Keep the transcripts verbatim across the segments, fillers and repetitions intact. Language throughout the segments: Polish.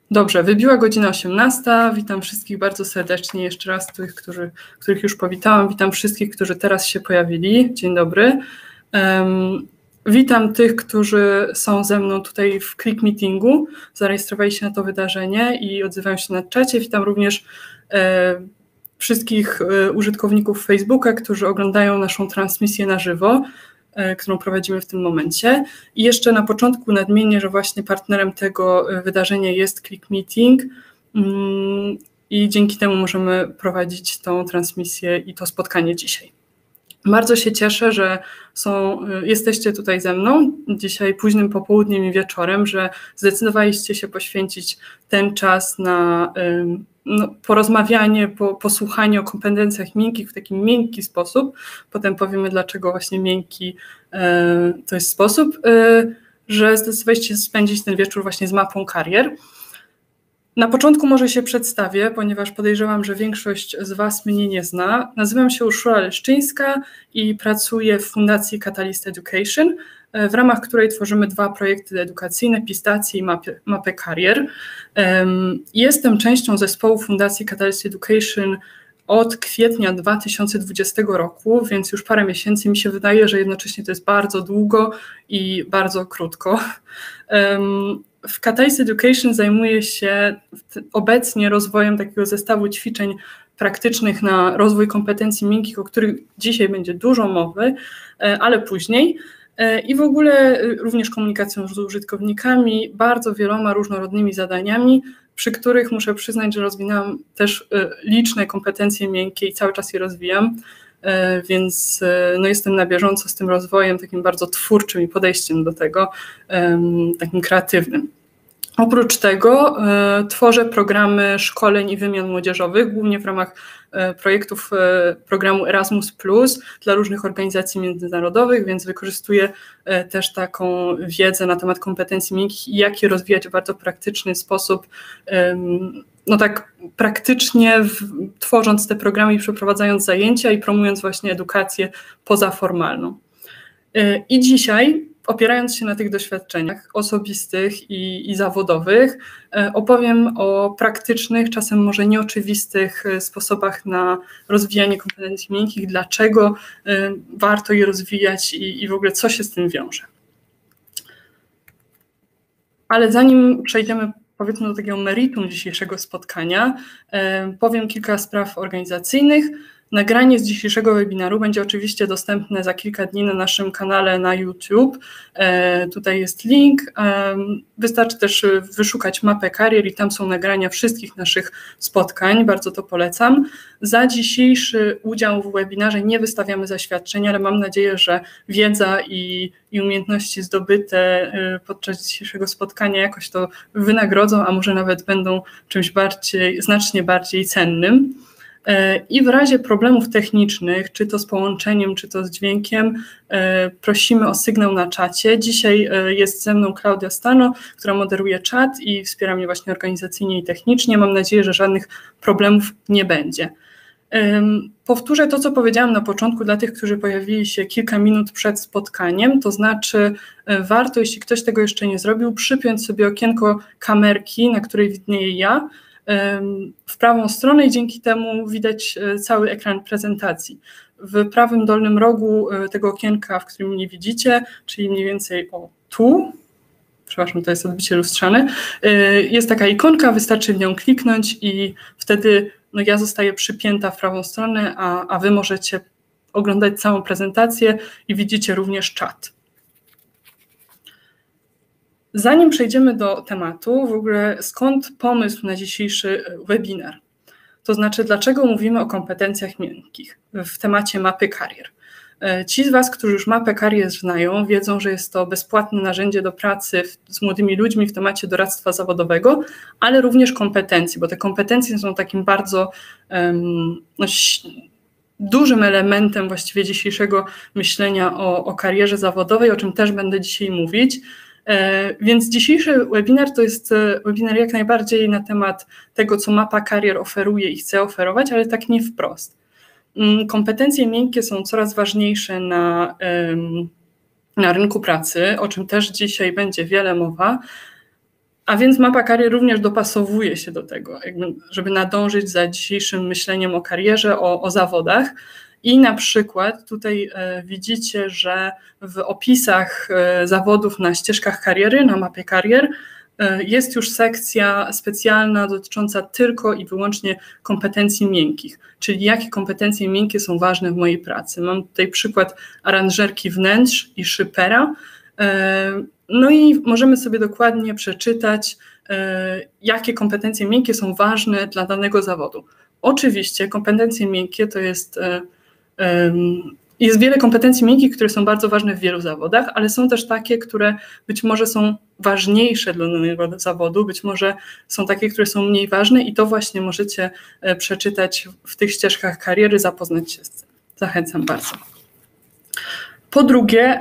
Dobrze, wybiła godzina osiemnasta. Witam wszystkich bardzo serdecznie. Jeszcze raz tych, którzy, których już powitałam. Witam wszystkich, którzy teraz się pojawili. Dzień dobry. Um, witam tych, którzy są ze mną tutaj w Click Meetingu. Zarejestrowali się na to wydarzenie i odzywają się na czacie. Witam również e, wszystkich e, użytkowników Facebooka, którzy oglądają naszą transmisję na żywo, którą prowadzimy w tym momencie. I jeszcze na początku nadmienię, że właśnie partnerem tego wydarzenia jest Click Meeting i dzięki temu możemy prowadzić tą transmisję i to spotkanie dzisiaj. Bardzo się cieszę, że są, jesteście tutaj ze mną dzisiaj późnym popołudniem i wieczorem, że zdecydowaliście się poświęcić ten czas na no, porozmawianie, po, posłuchanie o kompetencjach miękkich w taki miękki sposób. Potem powiemy, dlaczego właśnie miękki e, to jest sposób, e, że zdecydowaliście się spędzić ten wieczór właśnie z mapą karier. Na początku może się przedstawię, ponieważ podejrzewam, że większość z Was mnie nie zna. Nazywam się Urszula Leszczyńska i pracuję w Fundacji Catalyst Education, w ramach której tworzymy dwa projekty edukacyjne, Pistacje i mapę, mapę karier. Jestem częścią zespołu Fundacji Catalyst Education od kwietnia dwa tysiące dwudziestego roku, więc już parę miesięcy. Mi się wydaje, że jednocześnie to jest bardzo długo i bardzo krótko. W Catalyst Education zajmuję się obecnie rozwojem takiego zestawu ćwiczeń praktycznych na rozwój kompetencji miękkich, o których dzisiaj będzie dużo mowy, ale później. I w ogóle również komunikacją z użytkownikami, bardzo wieloma różnorodnymi zadaniami, przy których muszę przyznać, że rozwinęłam też liczne kompetencje miękkie i cały czas je rozwijam, więc no jestem na bieżąco z tym rozwojem, takim bardzo twórczym i podejściem do tego, takim kreatywnym. Oprócz tego e, tworzę programy szkoleń i wymian młodzieżowych, głównie w ramach e, projektów e, programu Erasmus plus dla różnych organizacji międzynarodowych, więc wykorzystuję e, też taką wiedzę na temat kompetencji miękkich i jak je rozwijać w bardzo praktyczny sposób, e, no tak praktycznie w, tworząc te programy i przeprowadzając zajęcia i promując właśnie edukację pozaformalną. E, I dzisiaj, opierając się na tych doświadczeniach osobistych i, i zawodowych, opowiem o praktycznych, czasem może nieoczywistych sposobach na rozwijanie kompetencji miękkich, dlaczego warto je rozwijać i, i w ogóle co się z tym wiąże. Ale zanim przejdziemy, powiedzmy, do takiego meritum dzisiejszego spotkania, powiem kilka spraw organizacyjnych. Nagranie z dzisiejszego webinaru będzie oczywiście dostępne za kilka dni na naszym kanale na YouTube. E, tutaj jest link. E, wystarczy też wyszukać mapę karier i tam są nagrania wszystkich naszych spotkań. Bardzo to polecam. Za dzisiejszy udział w webinarze nie wystawiamy zaświadczeń, ale mam nadzieję, że wiedza i, i umiejętności zdobyte podczas dzisiejszego spotkania jakoś to wynagrodzą, a może nawet będą czymś bardziej, znacznie bardziej cennym. I w razie problemów technicznych, czy to z połączeniem, czy to z dźwiękiem, prosimy o sygnał na czacie. Dzisiaj jest ze mną Klaudia Stano, która moderuje czat i wspiera mnie właśnie organizacyjnie i technicznie. Mam nadzieję, że żadnych problemów nie będzie. Powtórzę to, co powiedziałam na początku dla tych, którzy pojawili się kilka minut przed spotkaniem, to znaczy warto, jeśli ktoś tego jeszcze nie zrobił, przypiąć sobie okienko kamerki, na której widnieje ja, w prawą stronę i dzięki temu widać cały ekran prezentacji. W prawym dolnym rogu tego okienka, w którym mnie widzicie, czyli mniej więcej o tu, przepraszam, to jest odbicie lustrzane, jest taka ikonka, wystarczy w nią kliknąć i wtedy no, ja zostaję przypięta w prawą stronę, a, a wy możecie oglądać całą prezentację i widzicie również czat. Zanim przejdziemy do tematu, w ogóle skąd pomysł na dzisiejszy webinar? To znaczy, dlaczego mówimy o kompetencjach miękkich w temacie mapy karier? Ci z Was, którzy już mapę karier znają, wiedzą, że jest to bezpłatne narzędzie do pracy z młodymi ludźmi w temacie doradztwa zawodowego, ale również kompetencji, bo te kompetencje są takim bardzo um, no, dużym elementem właściwie dzisiejszego myślenia o, o karierze zawodowej, o czym też będę dzisiaj mówić. Więc dzisiejszy webinar to jest webinar jak najbardziej na temat tego, co mapa karier oferuje i chce oferować, ale tak nie wprost. Kompetencje miękkie są coraz ważniejsze na, na rynku pracy, o czym też dzisiaj będzie wiele mowa, A więc mapa karier również dopasowuje się do tego, jakby, żeby nadążyć za dzisiejszym myśleniem o karierze, o, o zawodach. I na przykład tutaj e, widzicie, że w opisach e, zawodów na ścieżkach kariery, na mapie karier, e, jest już sekcja specjalna dotycząca tylko i wyłącznie kompetencji miękkich, czyli jakie kompetencje miękkie są ważne w mojej pracy. Mam tutaj przykład aranżerki wnętrz i szypera. E, no i możemy sobie dokładnie przeczytać, e, jakie kompetencje miękkie są ważne dla danego zawodu. Oczywiście kompetencje miękkie to jest... E, Jest wiele kompetencji miękkich, które są bardzo ważne w wielu zawodach, ale są też takie, które być może są ważniejsze dla danego zawodu, być może są takie, które są mniej ważne i to właśnie możecie przeczytać w tych ścieżkach kariery, zapoznać się z tym. Zachęcam bardzo. Po drugie,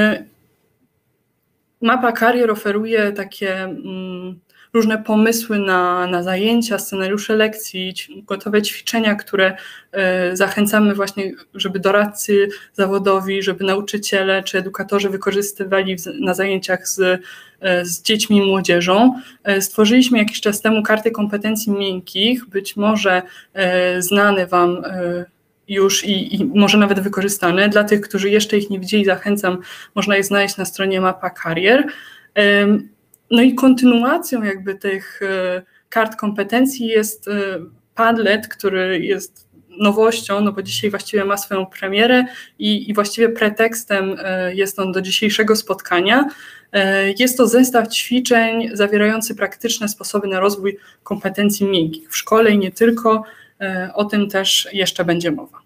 mapa karier oferuje takie różne pomysły na, na zajęcia, scenariusze lekcji, gotowe ćwiczenia, które e, zachęcamy właśnie, żeby doradcy zawodowi, żeby nauczyciele czy edukatorzy wykorzystywali w, na zajęciach z, e, z dziećmi i młodzieżą. E, stworzyliśmy jakiś czas temu karty kompetencji miękkich, być może e, znane Wam e, już i, i może nawet wykorzystane. Dla tych, którzy jeszcze ich nie widzieli, zachęcam, można je znaleźć na stronie Mapa Karier. E, No i kontynuacją jakby tych kart kompetencji jest Padlet, który jest nowością, no bo dzisiaj właściwie ma swoją premierę i, i właściwie pretekstem jest on do dzisiejszego spotkania. Jest to zestaw ćwiczeń zawierający praktyczne sposoby na rozwój kompetencji miękkich w szkole i nie tylko. O tym też jeszcze będzie mowa.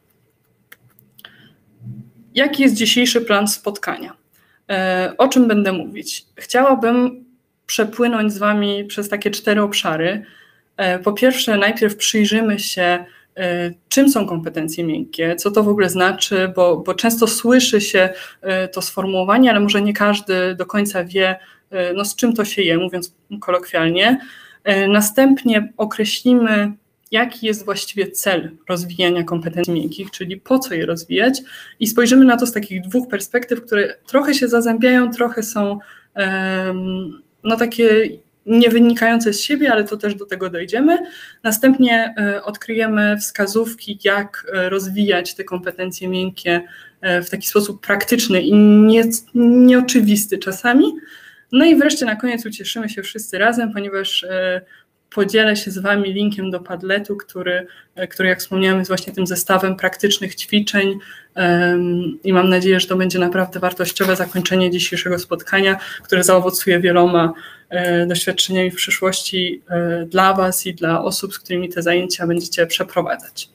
Jaki jest dzisiejszy plan spotkania? O czym będę mówić? Chciałabym przepłynąć z Wami przez takie cztery obszary. Po pierwsze, najpierw przyjrzymy się, czym są kompetencje miękkie, co to w ogóle znaczy, bo, bo często słyszy się to sformułowanie, ale może nie każdy do końca wie, no, z czym to się je, mówiąc kolokwialnie. Następnie określimy, jaki jest właściwie cel rozwijania kompetencji miękkich, czyli po co je rozwijać i spojrzymy na to z takich dwóch perspektyw, które trochę się zazębiają, trochę są um, no takie nie wynikające z siebie, ale to też do tego dojdziemy. Następnie odkryjemy wskazówki, jak rozwijać te kompetencje miękkie w taki sposób praktyczny i nie, nieoczywisty czasami. No i wreszcie na koniec ucieszymy się wszyscy razem, ponieważ podzielę się z Wami linkiem do Padletu, który, który jak wspomniałam, jest właśnie tym zestawem praktycznych ćwiczeń um, i mam nadzieję, że to będzie naprawdę wartościowe zakończenie dzisiejszego spotkania, które zaowocuje wieloma e, doświadczeniami w przyszłości e, dla Was i dla osób, z którymi te zajęcia będziecie przeprowadzać.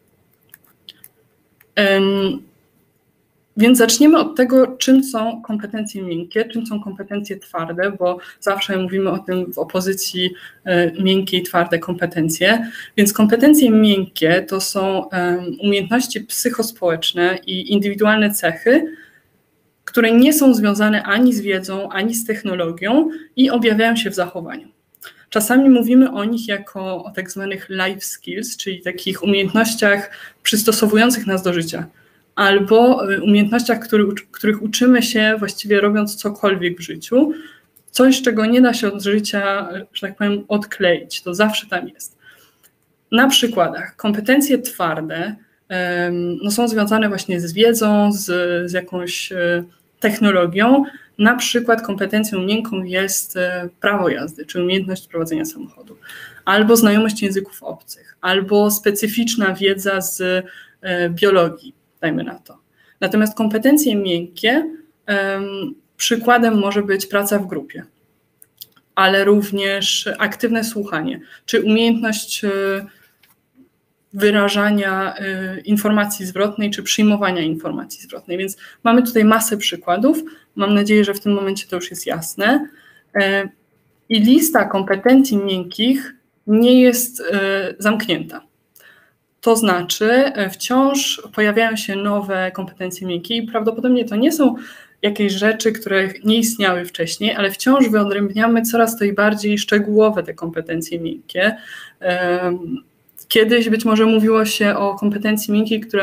Um, Więc zaczniemy od tego, czym są kompetencje miękkie, czym są kompetencje twarde, bo zawsze mówimy o tym w opozycji miękkie i twarde kompetencje. Więc kompetencje miękkie to są umiejętności psychospołeczne i indywidualne cechy, które nie są związane ani z wiedzą, ani z technologią i objawiają się w zachowaniu. Czasami mówimy o nich jako o tak zwanych life skills, czyli takich umiejętnościach przystosowujących nas do życia, albo umiejętnościach, który, których uczymy się właściwie robiąc cokolwiek w życiu, coś, czego nie da się od życia, że tak powiem, odkleić, to zawsze tam jest. Na przykładach kompetencje twarde no, są związane właśnie z wiedzą, z, z jakąś technologią. Na przykład kompetencją miękką jest prawo jazdy, czy umiejętność prowadzenia samochodu, albo znajomość języków obcych, albo specyficzna wiedza z biologii, dajmy na to. Natomiast kompetencje miękkie, um, przykładem może być praca w grupie, ale również aktywne słuchanie, czy umiejętność y, wyrażania y, informacji zwrotnej, czy przyjmowania informacji zwrotnej. Więc mamy tutaj masę przykładów. Mam nadzieję, że w tym momencie to już jest jasne. Y, I lista kompetencji miękkich nie jest y, zamknięta. To znaczy wciąż pojawiają się nowe kompetencje miękkie i prawdopodobnie to nie są jakieś rzeczy, które nie istniały wcześniej, ale wciąż wyodrębniamy coraz to i bardziej szczegółowe te kompetencje miękkie. Kiedyś być może mówiło się o kompetencji miękkiej, która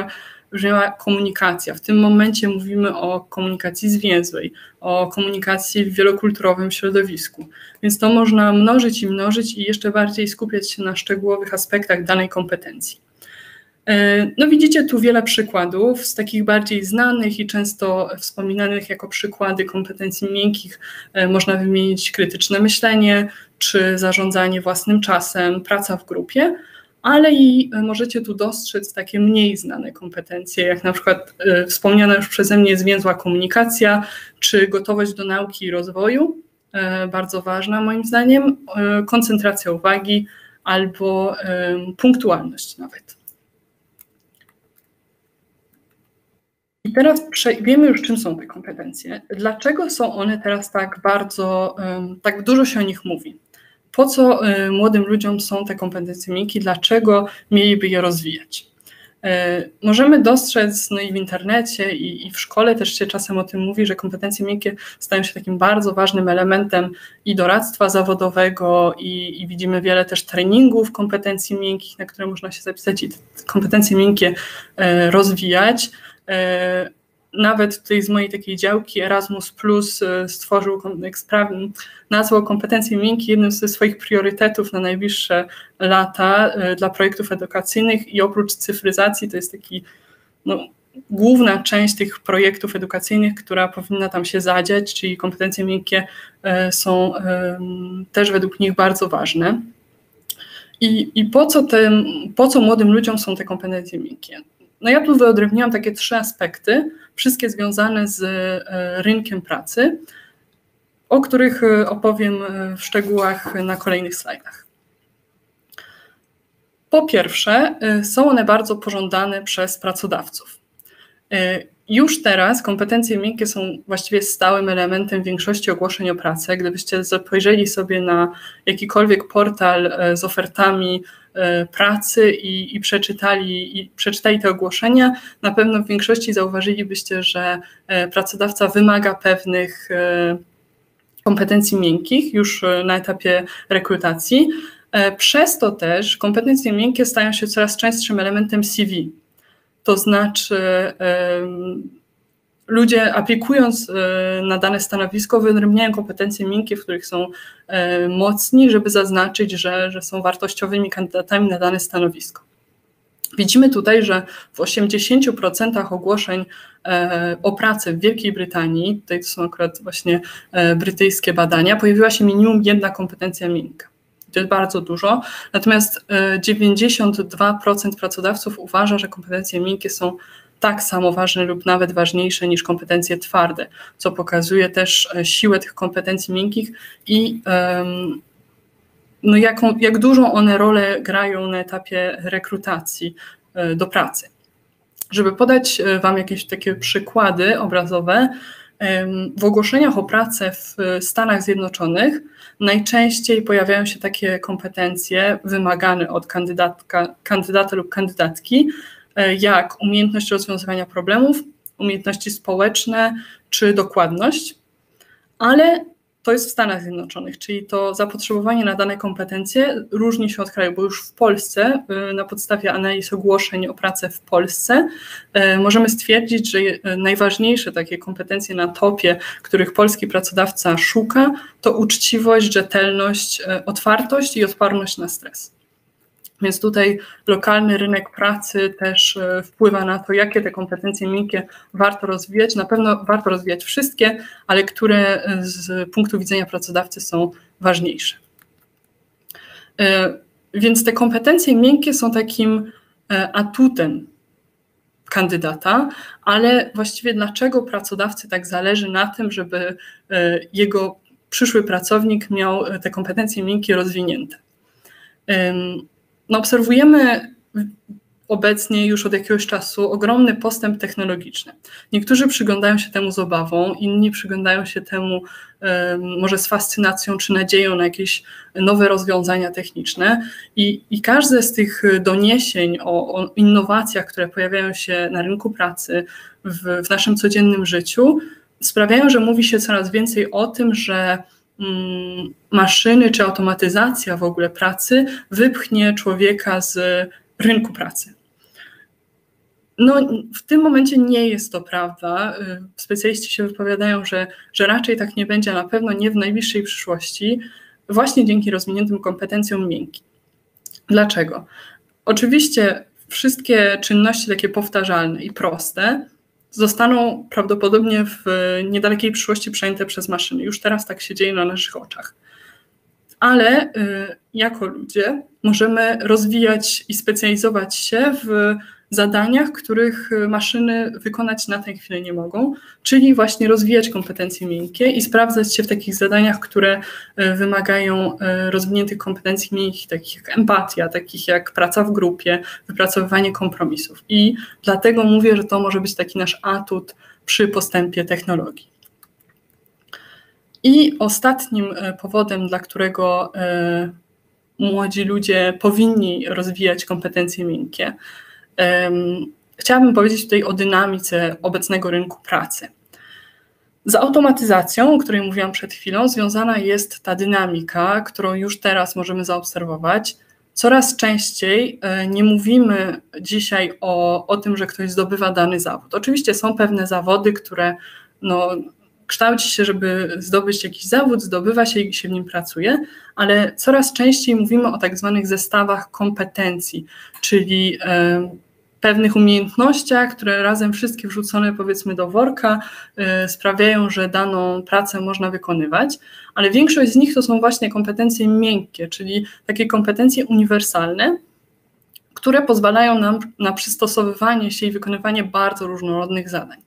wybrzmiała komunikacja. W tym momencie mówimy o komunikacji zwięzłej, o komunikacji w wielokulturowym środowisku. Więc to można mnożyć i mnożyć i jeszcze bardziej skupiać się na szczegółowych aspektach danej kompetencji. No widzicie tu wiele przykładów z takich bardziej znanych i często wspominanych jako przykłady kompetencji miękkich. Można wymienić krytyczne myślenie, czy zarządzanie własnym czasem, praca w grupie, ale i możecie tu dostrzec takie mniej znane kompetencje, jak na przykład wspomniana już przeze mnie zwięzła komunikacja, czy gotowość do nauki i rozwoju, bardzo ważna moim zdaniem, koncentracja uwagi albo punktualność nawet. I teraz wiemy już, czym są te kompetencje. Dlaczego są one teraz tak bardzo, tak dużo się o nich mówi? Po co młodym ludziom są te kompetencje miękkie? Dlaczego mieliby je rozwijać? Możemy dostrzec, no i w internecie, i, i w szkole też się czasem o tym mówi, że kompetencje miękkie stają się takim bardzo ważnym elementem i doradztwa zawodowego, i, i widzimy wiele też treningów kompetencji miękkich, na które można się zapisać i te kompetencje miękkie rozwijać. Nawet tutaj z mojej takiej działki Erasmus Plus stworzył, nazwał kompetencje miękkie jednym ze swoich priorytetów na najbliższe lata dla projektów edukacyjnych i oprócz cyfryzacji to jest taki, no, główna część tych projektów edukacyjnych, która powinna tam się zadziać, czyli kompetencje miękkie są też według nich bardzo ważne. I, i po co te, po co młodym ludziom są te kompetencje miękkie? No ja tu wyodrębniłam takie trzy aspekty, wszystkie związane z rynkiem pracy, o których opowiem w szczegółach na kolejnych slajdach. Po pierwsze, są one bardzo pożądane przez pracodawców. Już teraz kompetencje miękkie są właściwie stałym elementem większości ogłoszeń o pracę. Gdybyście spojrzeli sobie na jakikolwiek portal z ofertami pracy i, i, przeczytali, i przeczytali te ogłoszenia, na pewno w większości zauważylibyście, że pracodawca wymaga pewnych kompetencji miękkich już na etapie rekrutacji. Przez to też kompetencje miękkie stają się coraz częstszym elementem C V. To znaczy ludzie aplikując na dane stanowisko wyodrębniają kompetencje miękkie, w których są mocni, żeby zaznaczyć, że, że są wartościowymi kandydatami na dane stanowisko. Widzimy tutaj, że w osiemdziesięciu procentach ogłoszeń o pracę w Wielkiej Brytanii, tutaj to są akurat właśnie brytyjskie badania, pojawiła się minimum jedna kompetencja miękka. To jest bardzo dużo, natomiast dziewięćdziesiąt dwa procent pracodawców uważa, że kompetencje miękkie są tak samo ważne lub nawet ważniejsze niż kompetencje twarde, co pokazuje też siłę tych kompetencji miękkich i um, no jaką, jak dużą one rolę grają na etapie rekrutacji do pracy. Żeby podać Wam jakieś takie przykłady obrazowe, w ogłoszeniach o pracę w Stanach Zjednoczonych najczęściej pojawiają się takie kompetencje wymagane od kandydatka, kandydata lub kandydatki, jak umiejętność rozwiązywania problemów, umiejętności społeczne czy dokładność, ale to jest w Stanach Zjednoczonych, czyli to zapotrzebowanie na dane kompetencje różni się od kraju, bo już w Polsce, na podstawie analiz ogłoszeń o pracę w Polsce, możemy stwierdzić, że najważniejsze takie kompetencje na topie, których polski pracodawca szuka, to uczciwość, rzetelność, otwartość i odporność na stres. Więc tutaj lokalny rynek pracy też wpływa na to, jakie te kompetencje miękkie warto rozwijać. Na pewno warto rozwijać wszystkie, ale które z punktu widzenia pracodawcy są ważniejsze. Więc te kompetencje miękkie są takim atutem kandydata, ale właściwie dlaczego pracodawcy tak zależy na tym, żeby jego przyszły pracownik miał te kompetencje miękkie rozwinięte? No, obserwujemy obecnie już od jakiegoś czasu ogromny postęp technologiczny. Niektórzy przyglądają się temu z obawą, inni przyglądają się temu um, może z fascynacją czy nadzieją na jakieś nowe rozwiązania techniczne i, i każde z tych doniesień o, o innowacjach, które pojawiają się na rynku pracy w, w naszym codziennym życiu, sprawiają, że mówi się coraz więcej o tym, że maszyny czy automatyzacja w ogóle pracy wypchnie człowieka z rynku pracy. No, w tym momencie nie jest to prawda. Specjaliści się wypowiadają, że, że raczej tak nie będzie, a na pewno nie w najbliższej przyszłości, właśnie dzięki rozwiniętym kompetencjom miękkim. Dlaczego? Oczywiście wszystkie czynności takie powtarzalne i proste zostaną prawdopodobnie w niedalekiej przyszłości przejęte przez maszyny. Już teraz tak się dzieje na naszych oczach. Ale y, jako ludzie możemy rozwijać i specjalizować się w zadaniach, których maszyny wykonać na tę chwilę nie mogą, czyli właśnie rozwijać kompetencje miękkie i sprawdzać się w takich zadaniach, które wymagają rozwiniętych kompetencji miękkich, takich jak empatia, takich jak praca w grupie, wypracowywanie kompromisów. I dlatego mówię, że to może być taki nasz atut przy postępie technologii. I ostatnim powodem, dla którego młodzi ludzie powinni rozwijać kompetencje miękkie, chciałabym powiedzieć tutaj o dynamice obecnego rynku pracy. Z automatyzacją, o której mówiłam przed chwilą, związana jest ta dynamika, którą już teraz możemy zaobserwować. Coraz częściej nie mówimy dzisiaj o, o tym, że ktoś zdobywa dany zawód. Oczywiście są pewne zawody, które no, kształci się, żeby zdobyć jakiś zawód, zdobywa się i się w nim pracuje, ale coraz częściej mówimy o tak zwanych zestawach kompetencji, czyli e, pewnych umiejętnościach, które razem wszystkie wrzucone powiedzmy do worka y, sprawiają, że daną pracę można wykonywać, ale większość z nich to są właśnie kompetencje miękkie, czyli takie kompetencje uniwersalne, które pozwalają nam na przystosowywanie się i wykonywanie bardzo różnorodnych zadań.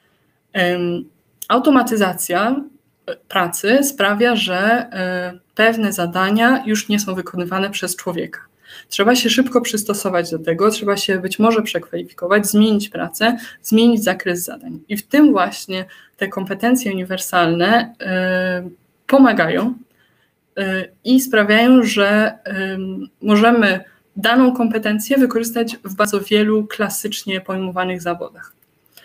Ym, automatyzacja pracy sprawia, że y, pewne zadania już nie są wykonywane przez człowieka. Trzeba się szybko przystosować do tego, trzeba się być może przekwalifikować, zmienić pracę, zmienić zakres zadań. I w tym właśnie te kompetencje uniwersalne y, pomagają y, i sprawiają, że y, możemy daną kompetencję wykorzystać w bardzo wielu klasycznie pojmowanych zawodach.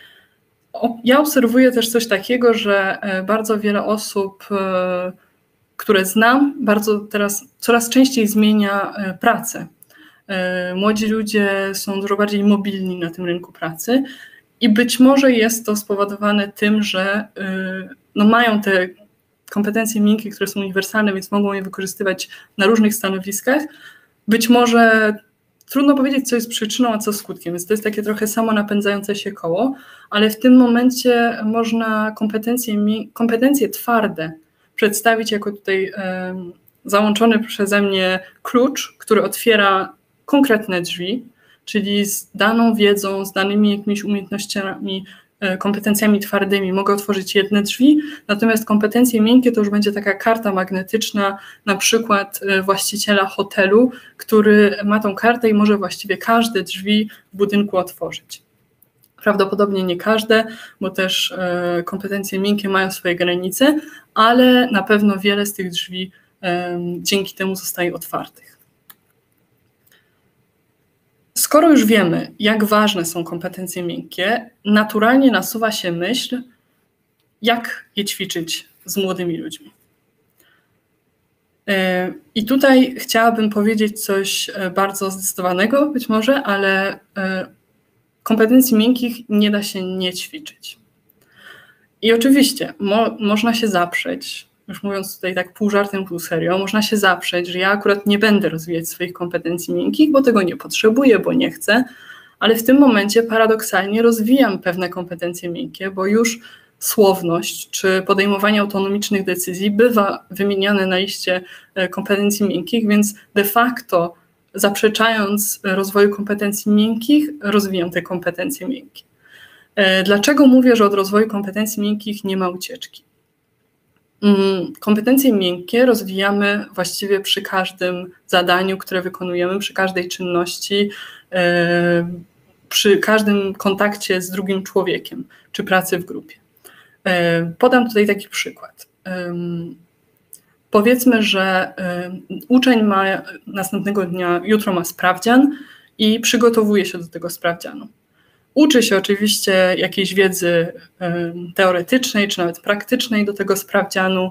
O, ja obserwuję też coś takiego, że y, bardzo wiele osób y, które znam, bardzo teraz coraz częściej zmienia pracę. Młodzi ludzie są dużo bardziej mobilni na tym rynku pracy i być może jest to spowodowane tym, że no, mają te kompetencje miękkie, które są uniwersalne, więc mogą je wykorzystywać na różnych stanowiskach. Być może trudno powiedzieć, co jest przyczyną, a co skutkiem, więc to jest takie trochę samo napędzające się koło, ale w tym momencie można kompetencje, kompetencje twarde przedstawić jako tutaj e, załączony przeze mnie klucz, który otwiera konkretne drzwi, czyli z daną wiedzą, z danymi jakimiś umiejętnościami, e, kompetencjami twardymi mogę otworzyć jedne drzwi, natomiast kompetencje miękkie to już będzie taka karta magnetyczna, na przykład e, właściciela hotelu, który ma tą kartę i może właściwie każde drzwi w budynku otworzyć. Prawdopodobnie nie każde, bo też e, kompetencje miękkie mają swoje granice, ale na pewno wiele z tych drzwi e, dzięki temu zostaje otwartych. Skoro już wiemy, jak ważne są kompetencje miękkie, naturalnie nasuwa się myśl, jak je ćwiczyć z młodymi ludźmi. E, I tutaj chciałabym powiedzieć coś bardzo zdecydowanego być może, ale e, kompetencji miękkich nie da się nie ćwiczyć. I oczywiście mo, można się zaprzeć, już mówiąc tutaj tak pół żartem, pół serio, można się zaprzeć, że ja akurat nie będę rozwijać swoich kompetencji miękkich, bo tego nie potrzebuję, bo nie chcę, ale w tym momencie paradoksalnie rozwijam pewne kompetencje miękkie, bo już słowność czy podejmowanie autonomicznych decyzji bywa wymieniane na liście kompetencji miękkich, więc de facto zaprzeczając rozwoju kompetencji miękkich, rozwijam te kompetencje miękkie. Dlaczego mówię, że od rozwoju kompetencji miękkich nie ma ucieczki? Kompetencje miękkie rozwijamy właściwie przy każdym zadaniu, które wykonujemy, przy każdej czynności, przy każdym kontakcie z drugim człowiekiem, czy pracy w grupie. Podam tutaj taki przykład. Powiedzmy, że uczeń ma następnego dnia, jutro ma sprawdzian i przygotowuje się do tego sprawdzianu. Uczy się oczywiście jakiejś wiedzy teoretycznej, czy nawet praktycznej do tego sprawdzianu,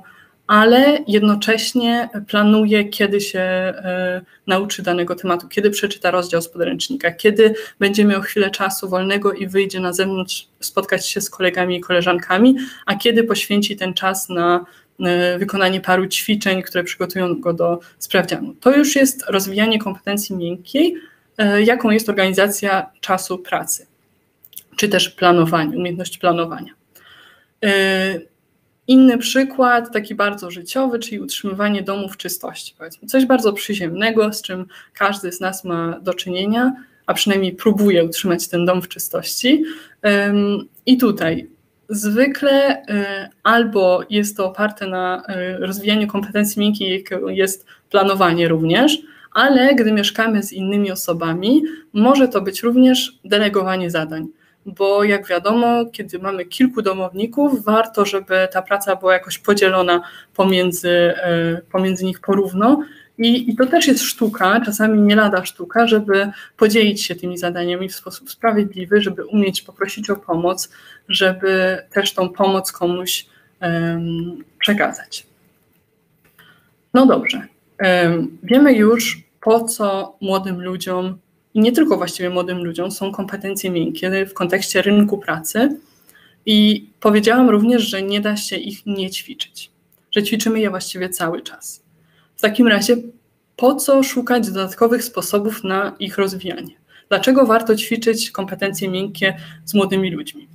ale jednocześnie planuje, kiedy się e, nauczy danego tematu, kiedy przeczyta rozdział z podręcznika, kiedy będzie miał chwilę czasu wolnego i wyjdzie na zewnątrz spotkać się z kolegami i koleżankami, a kiedy poświęci ten czas na e, wykonanie paru ćwiczeń, które przygotują go do sprawdzianu. To już jest rozwijanie kompetencji miękkiej, e, jaką jest organizacja czasu pracy, czy też planowanie, umiejętność planowania. E, Inny przykład, taki bardzo życiowy, czyli utrzymywanie domu w czystości. Powiedzmy. Coś bardzo przyziemnego, z czym każdy z nas ma do czynienia, a przynajmniej próbuje utrzymać ten dom w czystości. I tutaj zwykle albo jest to oparte na rozwijaniu kompetencji miękkiej, jaką jest planowanie również, ale gdy mieszkamy z innymi osobami, może to być również delegowanie zadań. Bo jak wiadomo, kiedy mamy kilku domowników, warto, żeby ta praca była jakoś podzielona pomiędzy, pomiędzy nich porówno. I, I to też jest sztuka, czasami nie lada sztuka, żeby podzielić się tymi zadaniami w sposób sprawiedliwy, żeby umieć poprosić o pomoc, żeby też tą pomoc komuś um, przekazać. No dobrze, um, wiemy już, po co młodym ludziom i nie tylko właściwie młodym ludziom są kompetencje miękkie w kontekście rynku pracy i powiedziałam również, że nie da się ich nie ćwiczyć, że ćwiczymy je właściwie cały czas. W takim razie po co szukać dodatkowych sposobów na ich rozwijanie? Dlaczego warto ćwiczyć kompetencje miękkie z młodymi ludźmi?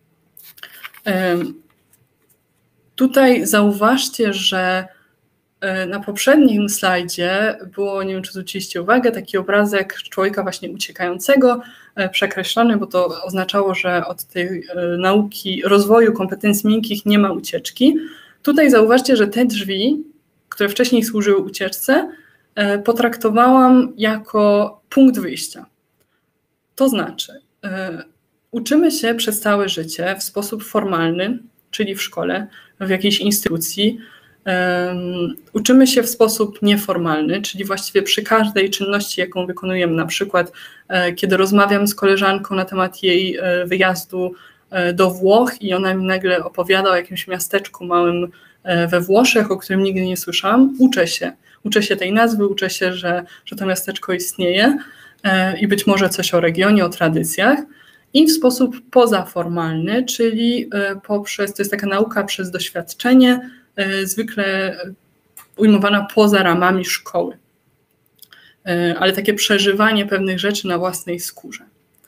Tutaj zauważcie, że na poprzednim slajdzie było, nie wiem czy zwróciliście uwagę, taki obrazek człowieka właśnie uciekającego, przekreślony, bo to oznaczało, że od tej nauki rozwoju kompetencji miękkich nie ma ucieczki. Tutaj zauważcie, że te drzwi, które wcześniej służyły ucieczce, potraktowałam jako punkt wyjścia. To znaczy, uczymy się przez całe życie w sposób formalny, czyli w szkole, w jakiejś instytucji. Um, uczymy się w sposób nieformalny, czyli właściwie przy każdej czynności, jaką wykonujemy, na przykład e, kiedy rozmawiam z koleżanką na temat jej e, wyjazdu e, do Włoch i ona mi nagle opowiada o jakimś miasteczku małym e, we Włoszech, o którym nigdy nie słyszałam, uczę się. Uczę się tej nazwy, uczę się, że, że to miasteczko istnieje e, i być może coś o regionie, o tradycjach. I w sposób pozaformalny, czyli e, poprzez, to jest taka nauka przez doświadczenie, zwykle ujmowana poza ramami szkoły, ale takie przeżywanie pewnych rzeczy na własnej skórze.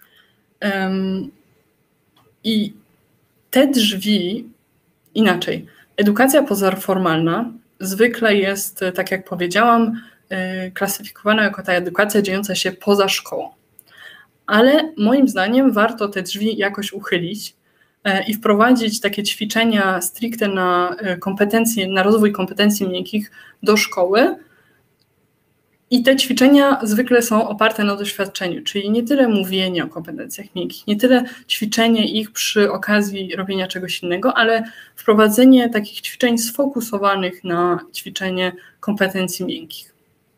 I te drzwi, inaczej, edukacja pozaformalna zwykle jest, tak jak powiedziałam, klasyfikowana jako ta edukacja dziejąca się poza szkołą. Ale moim zdaniem warto te drzwi jakoś uchylić i wprowadzić takie ćwiczenia stricte na kompetencje, na rozwój kompetencji miękkich do szkoły. I te ćwiczenia zwykle są oparte na doświadczeniu, czyli nie tyle mówienie o kompetencjach miękkich, nie tyle ćwiczenie ich przy okazji robienia czegoś innego, ale wprowadzenie takich ćwiczeń sfokusowanych na ćwiczenie kompetencji miękkich.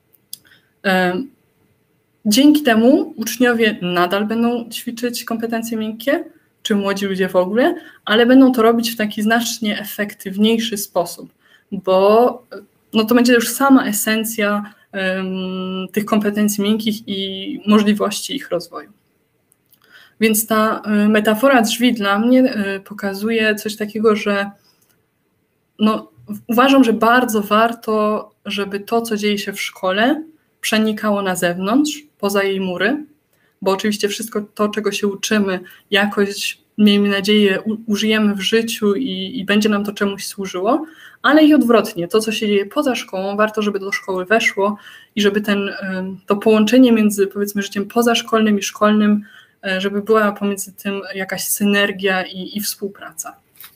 Dzięki temu uczniowie nadal będą ćwiczyć kompetencje miękkie, czy młodzi ludzie w ogóle, ale będą to robić w taki znacznie efektywniejszy sposób, bo no to będzie już sama esencja um, tych kompetencji miękkich i możliwości ich rozwoju. Więc ta metafora drzwi dla mnie pokazuje coś takiego, że no, uważam, że bardzo warto, żeby to, co dzieje się w szkole, przenikało na zewnątrz, poza jej mury, bo oczywiście wszystko to, czego się uczymy, jakoś, miejmy nadzieję, u, użyjemy w życiu i, i będzie nam to czemuś służyło, ale i odwrotnie, to, co się dzieje poza szkołą, warto, żeby do szkoły weszło i żeby ten, to połączenie między, powiedzmy, życiem pozaszkolnym i szkolnym, żeby była pomiędzy tym jakaś synergia i, i współpraca.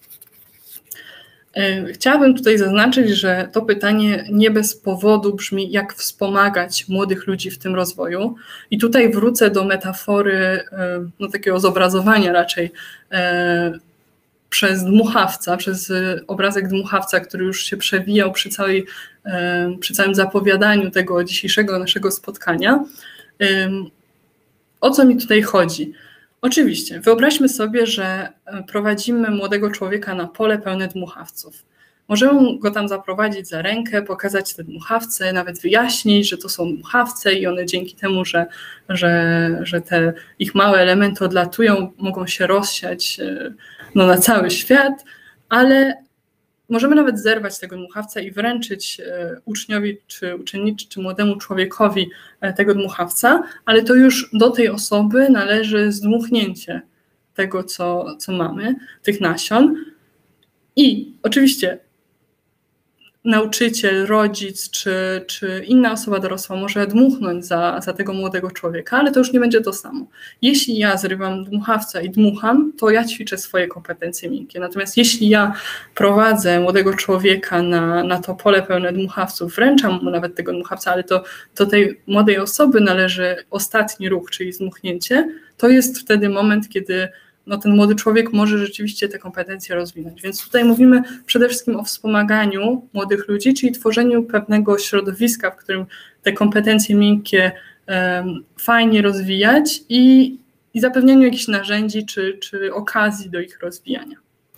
Chciałabym tutaj zaznaczyć, że to pytanie nie bez powodu brzmi, jak wspomagać młodych ludzi w tym rozwoju. I tutaj wrócę do metafory, no takiego zobrazowania raczej e, przez dmuchawca, przez obrazek dmuchawca, który już się przewijał przy, całej, e, przy całym zapowiadaniu tego dzisiejszego naszego spotkania. E, o co mi tutaj chodzi? Oczywiście, wyobraźmy sobie, że prowadzimy młodego człowieka na pole pełne dmuchawców. Możemy go tam zaprowadzić za rękę, pokazać te dmuchawce, nawet wyjaśnić, że to są dmuchawce i one dzięki temu, że, że, że te ich małe elementy odlatują, mogą się rozsiać no, na cały świat, ale możemy nawet zerwać tego dmuchawca i wręczyć uczniowi, czy uczennicy, czy młodemu człowiekowi tego dmuchawca, ale to już do tej osoby należy zdmuchnięcie tego, co, co mamy, tych nasion. I oczywiście nauczyciel, rodzic czy, czy inna osoba dorosła może dmuchnąć za, za tego młodego człowieka, ale to już nie będzie to samo. Jeśli ja zrywam dmuchawca i dmucham, to ja ćwiczę swoje kompetencje miękkie. Natomiast jeśli ja prowadzę młodego człowieka na, na to pole pełne dmuchawców, wręczam mu nawet tego dmuchawca, ale to do tej młodej osoby należy ostatni ruch, czyli zdmuchnięcie, to jest wtedy moment, kiedy no ten młody człowiek może rzeczywiście te kompetencje rozwinąć. Więc tutaj mówimy przede wszystkim o wspomaganiu młodych ludzi, czyli tworzeniu pewnego środowiska, w którym te kompetencje miękkie um, fajnie rozwijać i, i zapewnianiu jakichś narzędzi czy, czy okazji do ich rozwijania.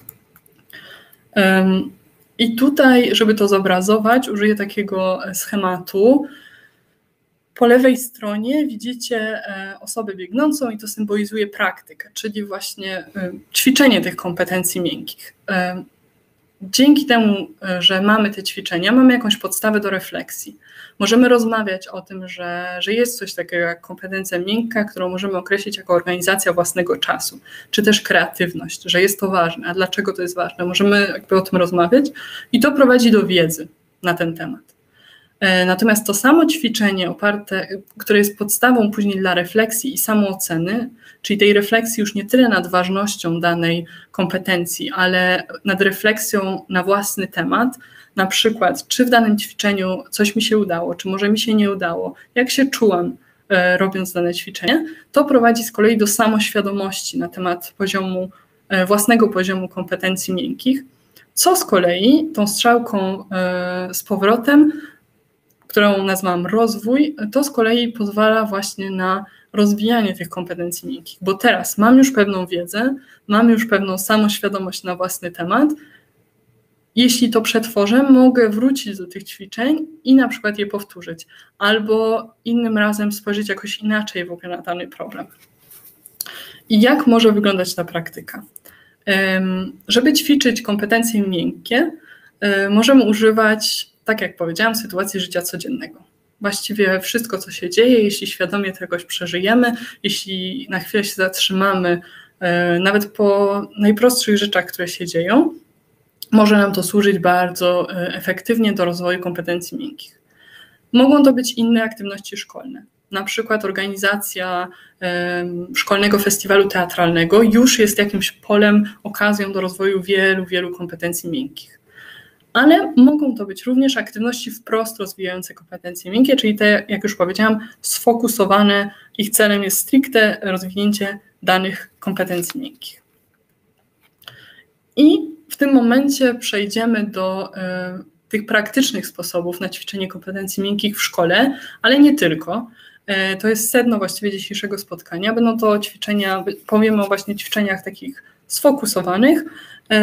Um, I tutaj, żeby to zobrazować, użyję takiego schematu. Po lewej stronie widzicie osobę biegnącą i to symbolizuje praktykę, czyli właśnie ćwiczenie tych kompetencji miękkich. Dzięki temu, że mamy te ćwiczenia, mamy jakąś podstawę do refleksji. Możemy rozmawiać o tym, że, że jest coś takiego jak kompetencja miękka, którą możemy określić jako organizacja własnego czasu, czy też kreatywność, że jest to ważne. A dlaczego to jest ważne? Możemy jakby o tym rozmawiać i to prowadzi do wiedzy na ten temat. Natomiast to samo ćwiczenie oparte, które jest podstawą później dla refleksji i samooceny, czyli tej refleksji już nie tyle nad ważnością danej kompetencji, ale nad refleksją na własny temat, na przykład czy w danym ćwiczeniu coś mi się udało, czy może mi się nie udało, jak się czułam e, robiąc dane ćwiczenie, to prowadzi z kolei do samoświadomości na temat poziomu, e, własnego poziomu kompetencji miękkich, co z kolei tą strzałką e, z powrotem, którą nazwałam rozwój, to z kolei pozwala właśnie na rozwijanie tych kompetencji miękkich, bo teraz mam już pewną wiedzę, mam już pewną samoświadomość na własny temat. Jeśli to przetworzę, mogę wrócić do tych ćwiczeń i na przykład je powtórzyć, albo innym razem spojrzeć jakoś inaczej w ogóle na dany problem. I jak może wyglądać ta praktyka? Żeby ćwiczyć kompetencje miękkie, możemy używać, tak jak powiedziałam, sytuacji życia codziennego. Właściwie wszystko, co się dzieje, jeśli świadomie to jakoś przeżyjemy, jeśli na chwilę się zatrzymamy, nawet po najprostszych rzeczach, które się dzieją, może nam to służyć bardzo efektywnie do rozwoju kompetencji miękkich. Mogą to być inne aktywności szkolne. Na przykład organizacja szkolnego festiwalu teatralnego już jest jakimś polem, okazją do rozwoju wielu, wielu kompetencji miękkich. Ale mogą to być również aktywności wprost rozwijające kompetencje miękkie, czyli te, jak już powiedziałam, sfokusowane, ich celem jest stricte rozwinięcie danych kompetencji miękkich. I w tym momencie przejdziemy do y, tych praktycznych sposobów na ćwiczenie kompetencji miękkich w szkole, ale nie tylko. Y, to jest sedno właściwie dzisiejszego spotkania. Będą to ćwiczenia, powiemy o właśnie ćwiczeniach takich sfokusowanych. Y,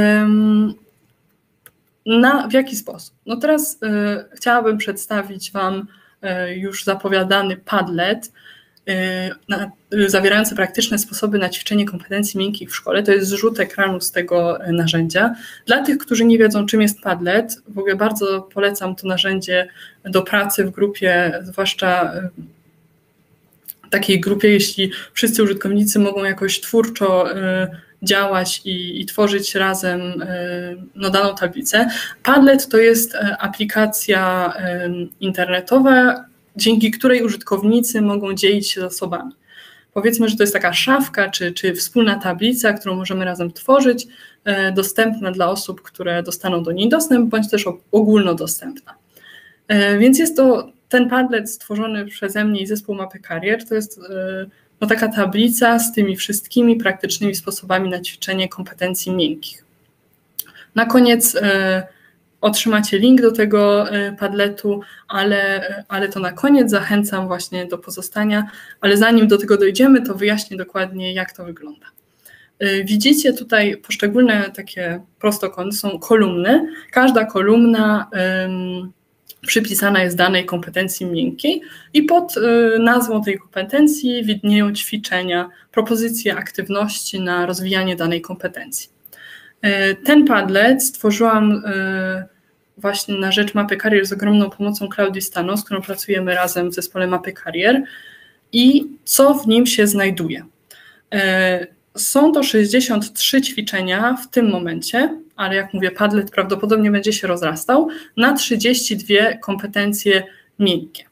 Na, w jaki sposób? No teraz y, chciałabym przedstawić Wam y, już zapowiadany Padlet y, na, y, zawierający praktyczne sposoby na ćwiczenie kompetencji miękkich w szkole. To jest zrzut ekranu z tego y, narzędzia. Dla tych, którzy nie wiedzą, czym jest Padlet, w ogóle bardzo polecam to narzędzie do pracy w grupie, zwłaszcza y, takiej grupie, jeśli wszyscy użytkownicy mogą jakoś twórczo y, działać i, i tworzyć razem no, daną tablicę. Padlet to jest aplikacja internetowa, dzięki której użytkownicy mogą dzielić się zasobami. Powiedzmy, że to jest taka szafka czy, czy wspólna tablica, którą możemy razem tworzyć, dostępna dla osób, które dostaną do niej dostęp, bądź też ogólnodostępna. Więc jest to ten Padlet stworzony przeze mnie i zespół Mapy Karier, to jest no, taka tablica z tymi wszystkimi praktycznymi sposobami na ćwiczenie kompetencji miękkich. Na koniec y, otrzymacie link do tego y, Padletu, ale, y, ale to na koniec zachęcam właśnie do pozostania, ale zanim do tego dojdziemy, to wyjaśnię dokładnie, jak to wygląda. Widzicie tutaj poszczególne takie prostokąty, są kolumny. Każda kolumna um, przypisana jest danej kompetencji miękkiej i pod y, nazwą tej kompetencji widnieją ćwiczenia, propozycje aktywności na rozwijanie danej kompetencji. Y, ten Padlet stworzyłam y, właśnie na rzecz Mapy Karier z ogromną pomocą Klaudii Stano, z którą pracujemy razem w zespole Mapy Karier. I co w nim się znajduje? Y, Są to sześćdziesiąt trzy ćwiczenia w tym momencie, ale jak mówię, Padlet prawdopodobnie będzie się rozrastał, na trzydzieści dwie kompetencje miękkie.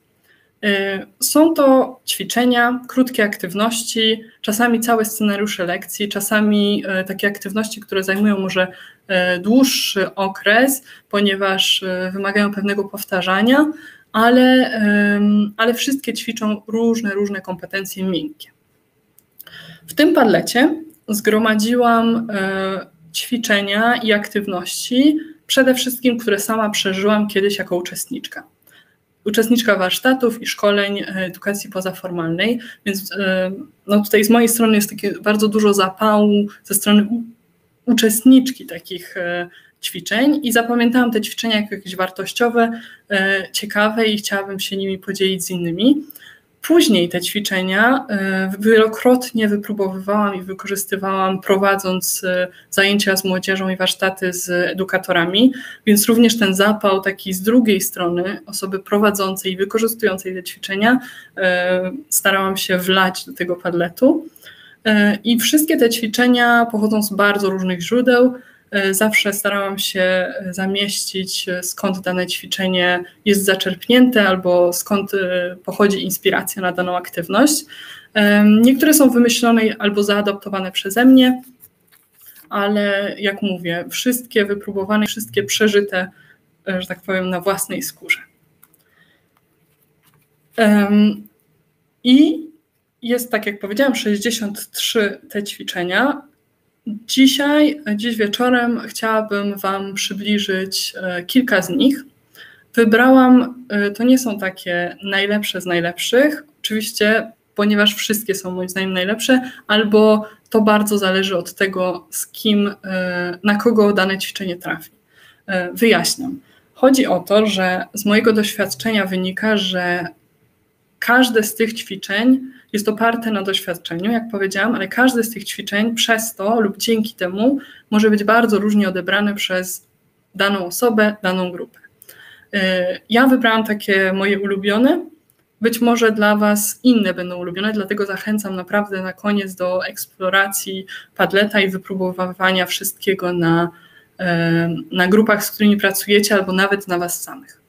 Są to ćwiczenia, krótkie aktywności, czasami całe scenariusze lekcji, czasami takie aktywności, które zajmują może dłuższy okres, ponieważ wymagają pewnego powtarzania, ale, ale wszystkie ćwiczą różne, różne kompetencje miękkie. W tym Padlecie zgromadziłam ćwiczenia i aktywności, przede wszystkim, które sama przeżyłam kiedyś jako uczestniczka. Uczestniczka warsztatów i szkoleń edukacji pozaformalnej, więc no tutaj z mojej strony jest takie bardzo dużo zapału ze strony uczestniczki takich ćwiczeń i zapamiętałam te ćwiczenia jako jakieś wartościowe, ciekawe i chciałabym się nimi podzielić z innymi. Później te ćwiczenia wielokrotnie wypróbowywałam i wykorzystywałam, prowadząc zajęcia z młodzieżą i warsztaty z edukatorami, więc również ten zapał taki z drugiej strony osoby prowadzącej i wykorzystującej te ćwiczenia starałam się wlać do tego Padletu. I wszystkie te ćwiczenia pochodzą z bardzo różnych źródeł. Zawsze starałam się zamieścić, skąd dane ćwiczenie jest zaczerpnięte albo skąd pochodzi inspiracja na daną aktywność. Niektóre są wymyślone albo zaadoptowane przeze mnie, ale jak mówię, wszystkie wypróbowane, wszystkie przeżyte, że tak powiem, na własnej skórze. I jest, tak jak powiedziałam, sześćdziesiąt trzy te ćwiczenia. Dzisiaj, dziś wieczorem chciałabym Wam przybliżyć kilka z nich. Wybrałam, to nie są takie najlepsze z najlepszych, oczywiście, ponieważ wszystkie są moim zdaniem najlepsze, albo to bardzo zależy od tego, z kim, na kogo dane ćwiczenie trafi. Wyjaśniam. Chodzi o to, że z mojego doświadczenia wynika, że każde z tych ćwiczeń jest oparte na doświadczeniu, jak powiedziałam, ale każde z tych ćwiczeń przez to lub dzięki temu może być bardzo różnie odebrane przez daną osobę, daną grupę. Ja wybrałam takie moje ulubione, być może dla Was inne będą ulubione, dlatego zachęcam naprawdę na koniec do eksploracji Padleta i wypróbowania wszystkiego na, na grupach, z którymi pracujecie, albo nawet na Was samych.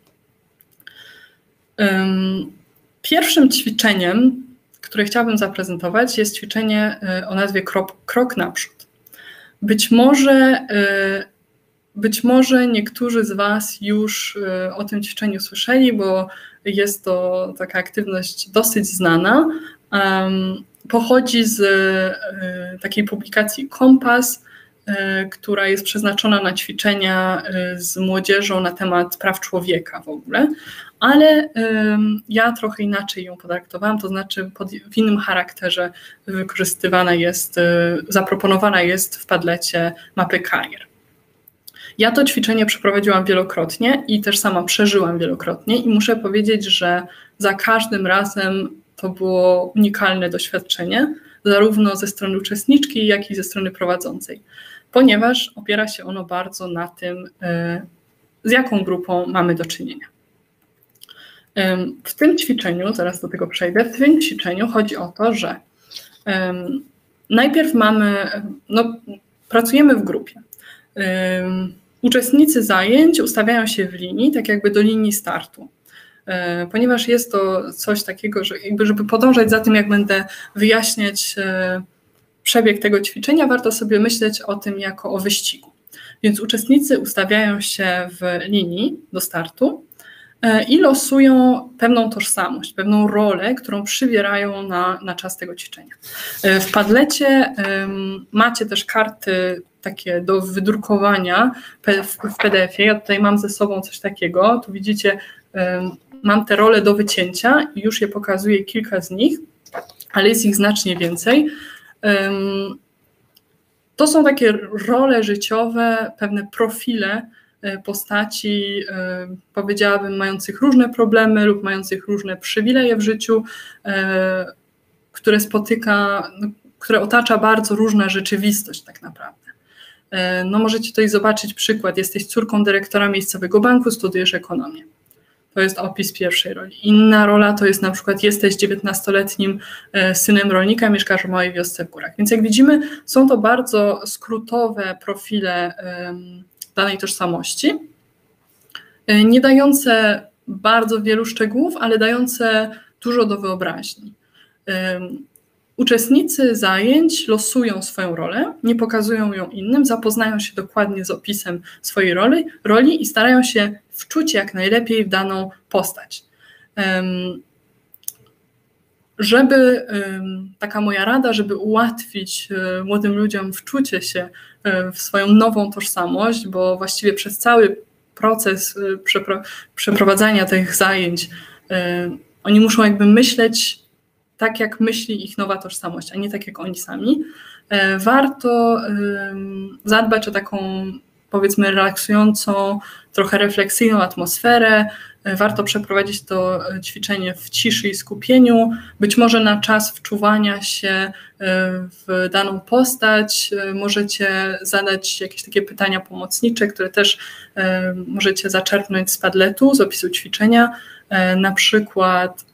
Pierwszym ćwiczeniem, które chciałabym zaprezentować, jest ćwiczenie o nazwie krok, krok naprzód. Być może, być może niektórzy z Was już o tym ćwiczeniu słyszeli, bo jest to taka aktywność dosyć znana. Pochodzi z takiej publikacji Kompas, która jest przeznaczona na ćwiczenia z młodzieżą na temat praw człowieka w ogóle, ale ja trochę inaczej ją potraktowałam, to znaczy pod, w innym charakterze wykorzystywana jest, zaproponowana jest w Padlecie Mapy Karier. Ja to ćwiczenie przeprowadziłam wielokrotnie i też sama przeżyłam wielokrotnie i muszę powiedzieć, że za każdym razem to było unikalne doświadczenie, zarówno ze strony uczestniczki, jak i ze strony prowadzącej, ponieważ opiera się ono bardzo na tym, z jaką grupą mamy do czynienia. W tym ćwiczeniu, zaraz do tego przejdę, w tym ćwiczeniu chodzi o to, że najpierw mamy, no, pracujemy w grupie. Uczestnicy zajęć ustawiają się w linii, tak jakby do linii startu. Ponieważ jest to coś takiego, że jakby żeby podążać za tym, jak będę wyjaśniać przebieg tego ćwiczenia, warto sobie myśleć o tym jako o wyścigu. Więc uczestnicy ustawiają się w linii do startu i losują pewną tożsamość, pewną rolę, którą przybierają na, na czas tego ćwiczenia. W Padlecie macie też karty takie do wydrukowania w P D F-ie. Ja tutaj mam ze sobą coś takiego. Tu widzicie, mam te role do wycięcia i już je pokazuję, kilka z nich, ale jest ich znacznie więcej. To są takie role życiowe, pewne profile postaci, powiedziałabym, mających różne problemy lub mających różne przywileje w życiu, które spotyka, które otacza bardzo różna rzeczywistość tak naprawdę. No możecie tutaj zobaczyć przykład. Jesteś córką dyrektora miejscowego banku, studiujesz ekonomię. To jest opis pierwszej roli. Inna rola to jest na przykład jesteś dziewiętnastoletnim synem rolnika, mieszkasz w małej wiosce w górach. Więc jak widzimy, są to bardzo skrótowe profile danej tożsamości, nie dające bardzo wielu szczegółów, ale dające dużo do wyobraźni. Uczestnicy zajęć losują swoją rolę, nie pokazują ją innym, zapoznają się dokładnie z opisem swojej roli, roli i starają się wczuć jak najlepiej w daną postać. Żeby, taka moja rada, żeby ułatwić młodym ludziom wczucie się w swoją nową tożsamość, bo właściwie przez cały proces przepro- przeprowadzania tych zajęć oni muszą jakby myśleć tak, jak myśli ich nowa tożsamość, a nie tak, jak oni sami. Warto zadbać o taką, powiedzmy, relaksującą, trochę refleksyjną atmosferę. Warto przeprowadzić to ćwiczenie w ciszy i skupieniu, być może na czas wczuwania się w daną postać. Możecie zadać jakieś takie pytania pomocnicze, które też możecie zaczerpnąć z Padletu, z opisu ćwiczenia. Na przykład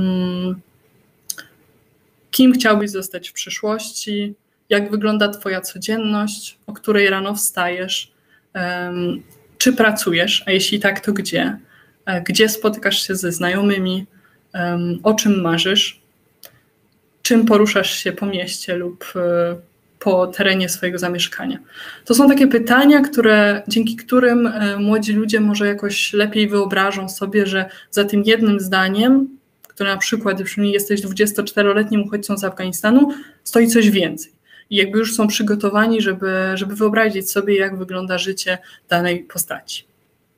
kim chciałbyś zostać w przyszłości, jak wygląda twoja codzienność, o której rano wstajesz, czy pracujesz, a jeśli tak, to gdzie, gdzie spotykasz się ze znajomymi, o czym marzysz, czym poruszasz się po mieście lub po terenie swojego zamieszkania. To są takie pytania, które, dzięki którym młodzi ludzie może jakoś lepiej wyobrażą sobie, że za tym jednym zdaniem, które na przykład brzmi, jesteś dwudziestoczteroletnim uchodźcą z Afganistanu, stoi coś więcej. I jakby już są przygotowani, żeby, żeby wyobrazić sobie, jak wygląda życie danej postaci.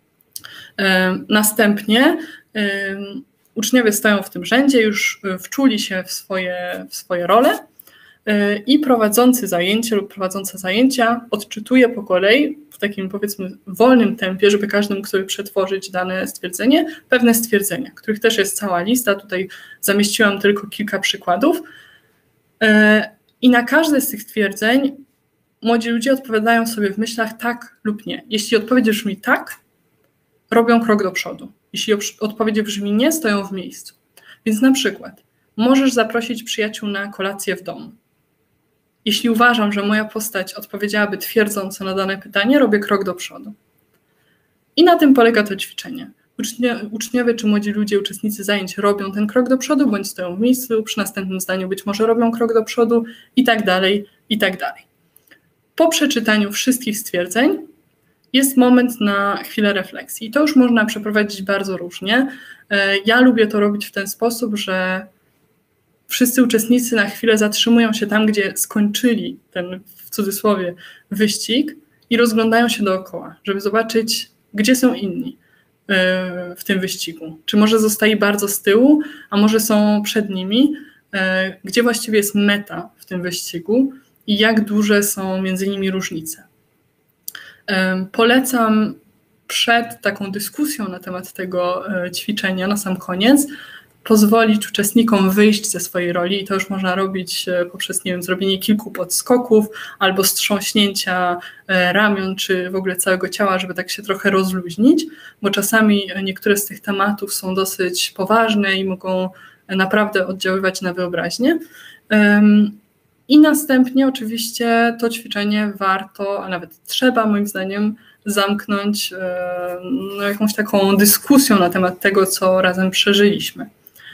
Następnie uczniowie stoją w tym rzędzie, już wczuli się w swoje, w swoje role i prowadzący zajęcie lub prowadząca zajęcia odczytuje po kolei w takim, powiedzmy, wolnym tempie, żeby każdy mógł sobie przetworzyć dane stwierdzenie, pewne stwierdzenia, których też jest cała lista. Tutaj zamieściłam tylko kilka przykładów. I na każde z tych stwierdzeń młodzi ludzie odpowiadają sobie w myślach tak lub nie. Jeśli odpowiedź brzmi tak, robią krok do przodu. Jeśli odpowiedź brzmi nie, stoją w miejscu. Więc na przykład możesz zaprosić przyjaciół na kolację w domu. Jeśli uważam, że moja postać odpowiedziałaby twierdząco na dane pytanie, robię krok do przodu. I na tym polega to ćwiczenie. Uczniowie czy młodzi ludzie, uczestnicy zajęć robią ten krok do przodu, bądź stoją w miejscu, przy następnym zdaniu być może robią krok do przodu i tak dalej, i tak dalej. Po przeczytaniu wszystkich stwierdzeń jest moment na chwilę refleksji. I to już można przeprowadzić bardzo różnie. Ja lubię to robić w ten sposób, że wszyscy uczestnicy na chwilę zatrzymują się tam, gdzie skończyli ten, w cudzysłowie, wyścig i rozglądają się dookoła, żeby zobaczyć, gdzie są inni w tym wyścigu. Czy może zostali bardzo z tyłu, a może są przed nimi, gdzie właściwie jest meta w tym wyścigu i jak duże są między nimi różnice. Polecam przed taką dyskusją na temat tego ćwiczenia na sam koniec pozwolić uczestnikom wyjść ze swojej roli i to już można robić poprzez, nie wiem, zrobienie kilku podskoków albo strząśnięcia ramion czy w ogóle całego ciała, żeby tak się trochę rozluźnić, bo czasami niektóre z tych tematów są dosyć poważne i mogą naprawdę oddziaływać na wyobraźnię. I następnie oczywiście to ćwiczenie warto, a nawet trzeba moim zdaniem zamknąć no, jakąś taką dyskusją na temat tego, co razem przeżyliśmy.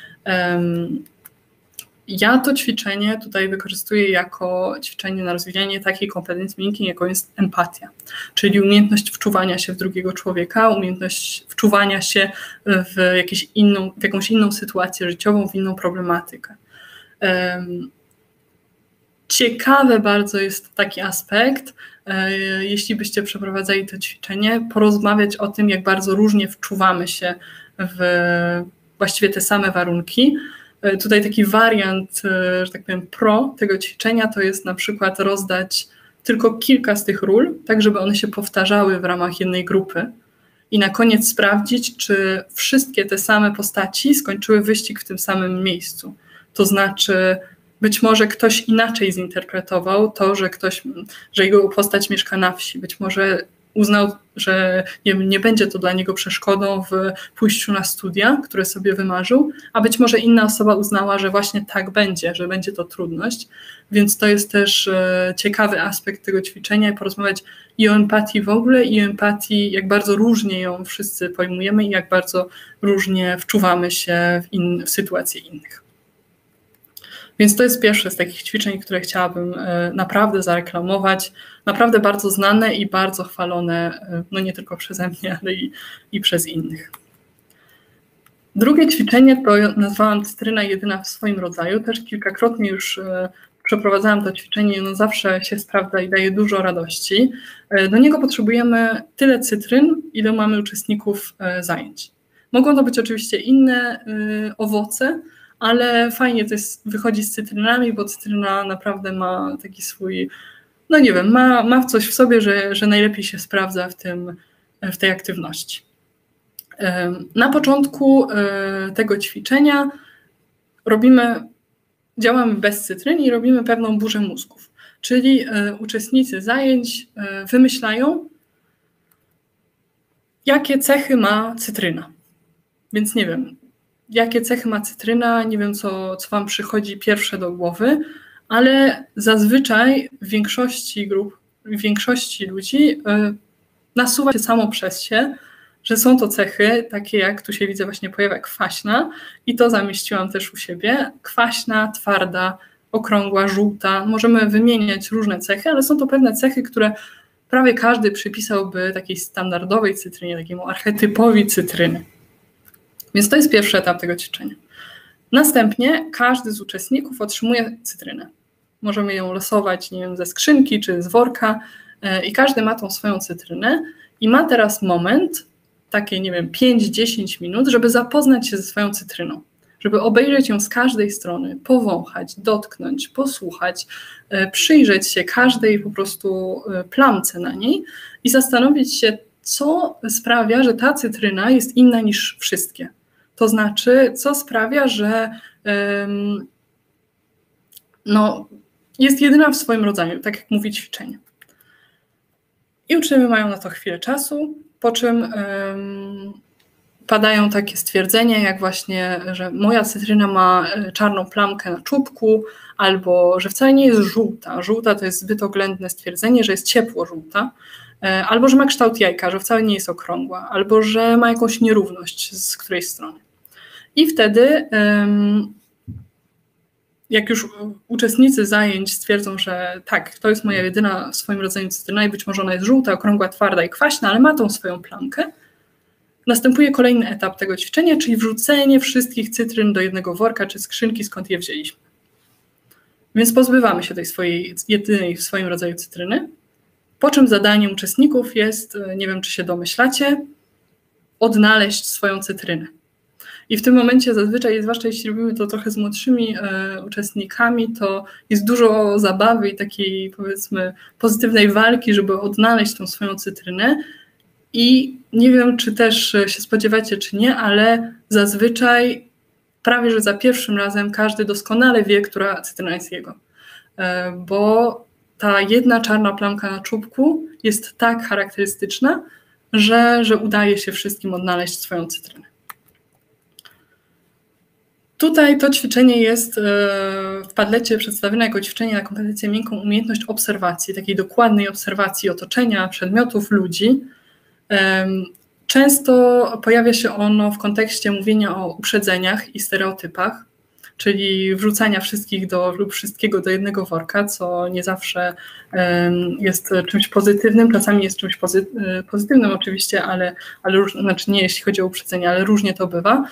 Ja to ćwiczenie tutaj wykorzystuję jako ćwiczenie na rozwijanie takiej kompetencji miękkiej, jaką jest empatia, czyli umiejętność wczuwania się w drugiego człowieka, umiejętność wczuwania się w, jakieś inną, w jakąś inną sytuację życiową, w inną problematykę. Ciekawe bardzo jest taki aspekt, jeśli byście przeprowadzali to ćwiczenie, porozmawiać o tym, jak bardzo różnie wczuwamy się w właściwie te same warunki. Tutaj taki wariant, że tak powiem, pro tego ćwiczenia to jest na przykład rozdać tylko kilka z tych ról, tak żeby one się powtarzały w ramach jednej grupy i na koniec sprawdzić, czy wszystkie te same postaci skończyły wyścig w tym samym miejscu. To znaczy, być może ktoś inaczej zinterpretował to, że ktoś, że jego postać mieszka na wsi. Być może uznał, że nie, nie będzie to dla niego przeszkodą w pójściu na studia, które sobie wymarzył, a być może inna osoba uznała, że właśnie tak będzie, że będzie to trudność. Więc to jest też e, ciekawy aspekt tego ćwiczenia, porozmawiać i o empatii w ogóle, i o empatii, jak bardzo różnie ją wszyscy pojmujemy i jak bardzo różnie wczuwamy się w, in, w sytuacje innych. Więc to jest pierwsze z takich ćwiczeń, które chciałabym naprawdę zareklamować. Naprawdę bardzo znane i bardzo chwalone, no nie tylko przeze mnie, ale i, i przez innych. Drugie ćwiczenie to nazwałam cytryna jedyna w swoim rodzaju. Też kilkakrotnie już przeprowadzałam to ćwiczenie, no zawsze się sprawdza i daje dużo radości. Do niego potrzebujemy tyle cytryn, ile mamy uczestników zajęć. Mogą to być oczywiście inne owoce, ale fajnie to jest, wychodzi z cytrynami, bo cytryna naprawdę ma taki swój, no nie wiem, ma, ma coś w sobie, że, że najlepiej się sprawdza w, tym, w tej aktywności. Na początku tego ćwiczenia robimy, działamy bez cytryn i robimy pewną burzę mózgów, czyli uczestnicy zajęć wymyślają, jakie cechy ma cytryna. Więc nie wiem, jakie cechy ma cytryna, nie wiem, co, co wam przychodzi pierwsze do głowy, ale zazwyczaj w większości grup, w większości ludzi yy, nasuwa się samo przez się, że są to cechy, takie jak tu się widzę właśnie pojawia kwaśna i to zamieściłam też u siebie. Kwaśna, twarda, okrągła, żółta. Możemy wymieniać różne cechy, ale są to pewne cechy, które prawie każdy przypisałby takiej standardowej cytrynie, takiemu archetypowi cytryny. Więc to jest pierwszy etap tego ćwiczenia. Następnie każdy z uczestników otrzymuje cytrynę. Możemy ją losować, nie wiem, ze skrzynki czy z worka i każdy ma tą swoją cytrynę i ma teraz moment, takie, nie wiem, pięć do dziesięciu minut, żeby zapoznać się ze swoją cytryną, żeby obejrzeć ją z każdej strony, powąchać, dotknąć, posłuchać, przyjrzeć się każdej po prostu plamce na niej i zastanowić się, co sprawia, że ta cytryna jest inna niż wszystkie. To znaczy, co sprawia, że um, no, jest jedyna w swoim rodzaju, tak jak mówi ćwiczenie. I uczniowie mają na to chwilę czasu, po czym um, padają takie stwierdzenia, jak właśnie, że moja cytryna ma czarną plamkę na czubku, albo że wcale nie jest żółta. Żółta to jest zbyt oględne stwierdzenie, że jest ciepło żółta, albo że ma kształt jajka, że wcale nie jest okrągła, albo że ma jakąś nierówność z którejś strony. I wtedy, jak już uczestnicy zajęć stwierdzą, że tak, to jest moja jedyna w swoim rodzaju cytryna i być może ona jest żółta, okrągła, twarda i kwaśna, ale ma tą swoją plamkę, następuje kolejny etap tego ćwiczenia, czyli wrzucenie wszystkich cytryn do jednego worka czy skrzynki, skąd je wzięliśmy. Więc pozbywamy się tej swojej jedynej w swoim rodzaju cytryny, po czym zadaniem uczestników jest, nie wiem czy się domyślacie, odnaleźć swoją cytrynę. I w tym momencie zazwyczaj, zwłaszcza jeśli robimy to trochę z młodszymi e, uczestnikami, to jest dużo zabawy i takiej, powiedzmy, pozytywnej walki, żeby odnaleźć tą swoją cytrynę. I nie wiem, czy też się spodziewacie, czy nie, ale zazwyczaj prawie, że za pierwszym razem każdy doskonale wie, która cytryna jest jego. E, bo ta jedna czarna plamka na czubku jest tak charakterystyczna, że, że udaje się wszystkim odnaleźć swoją cytrynę. Tutaj to ćwiczenie jest w Padlecie przedstawione jako ćwiczenie na kompetencję miękką, umiejętność obserwacji, takiej dokładnej obserwacji otoczenia, przedmiotów, ludzi. Często pojawia się ono w kontekście mówienia o uprzedzeniach i stereotypach, czyli wrzucania wszystkich do, lub wszystkiego do jednego worka, co nie zawsze jest czymś pozytywnym, czasami jest czymś pozy, pozytywnym oczywiście, ale, ale różnie, znaczy nie jeśli chodzi o uprzedzenia, ale różnie to bywa.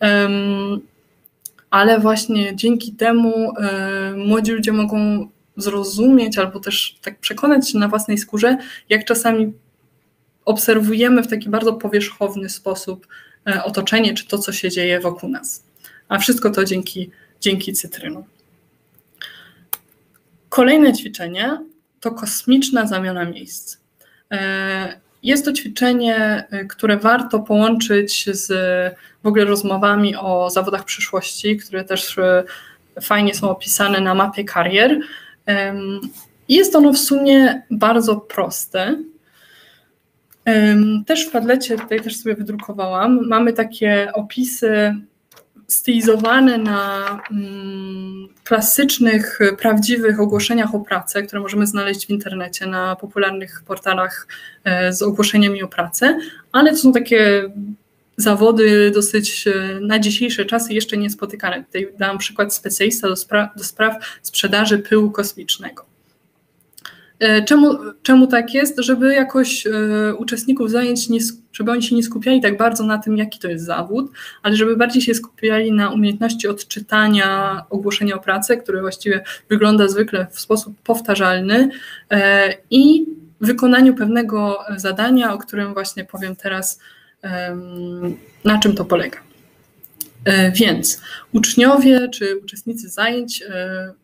Ale właśnie dzięki temu młodzi ludzie mogą zrozumieć albo też tak przekonać się na własnej skórze, jak czasami obserwujemy w taki bardzo powierzchowny sposób otoczenie czy to, co się dzieje wokół nas. A wszystko to dzięki, dzięki cytrynom. Kolejne ćwiczenie to kosmiczna zamiana miejsc. Jest to ćwiczenie, które warto połączyć z w ogóle rozmowami o zawodach przyszłości, które też fajnie są opisane na mapie karier. Jest ono w sumie bardzo proste. Też w Padlecie, tutaj też sobie wydrukowałam, mamy takie opisy stylizowane na mm, klasycznych, prawdziwych ogłoszeniach o pracę, które możemy znaleźć w internecie, na popularnych portalach e, z ogłoszeniami o pracę, ale to są takie zawody dosyć e, na dzisiejsze czasy jeszcze niespotykane. Tutaj dałam przykład specjalista do, spra- do spraw sprzedaży pyłu kosmicznego. Czemu, czemu tak jest? Żeby jakoś y, uczestników zajęć, nie, żeby oni się nie skupiali tak bardzo na tym, jaki to jest zawód, ale żeby bardziej się skupiali na umiejętności odczytania ogłoszenia o pracę, które właściwie wygląda zwykle w sposób powtarzalny y, i wykonaniu pewnego zadania, o którym właśnie powiem teraz, y, na czym to polega. Y, więc uczniowie czy uczestnicy zajęć y,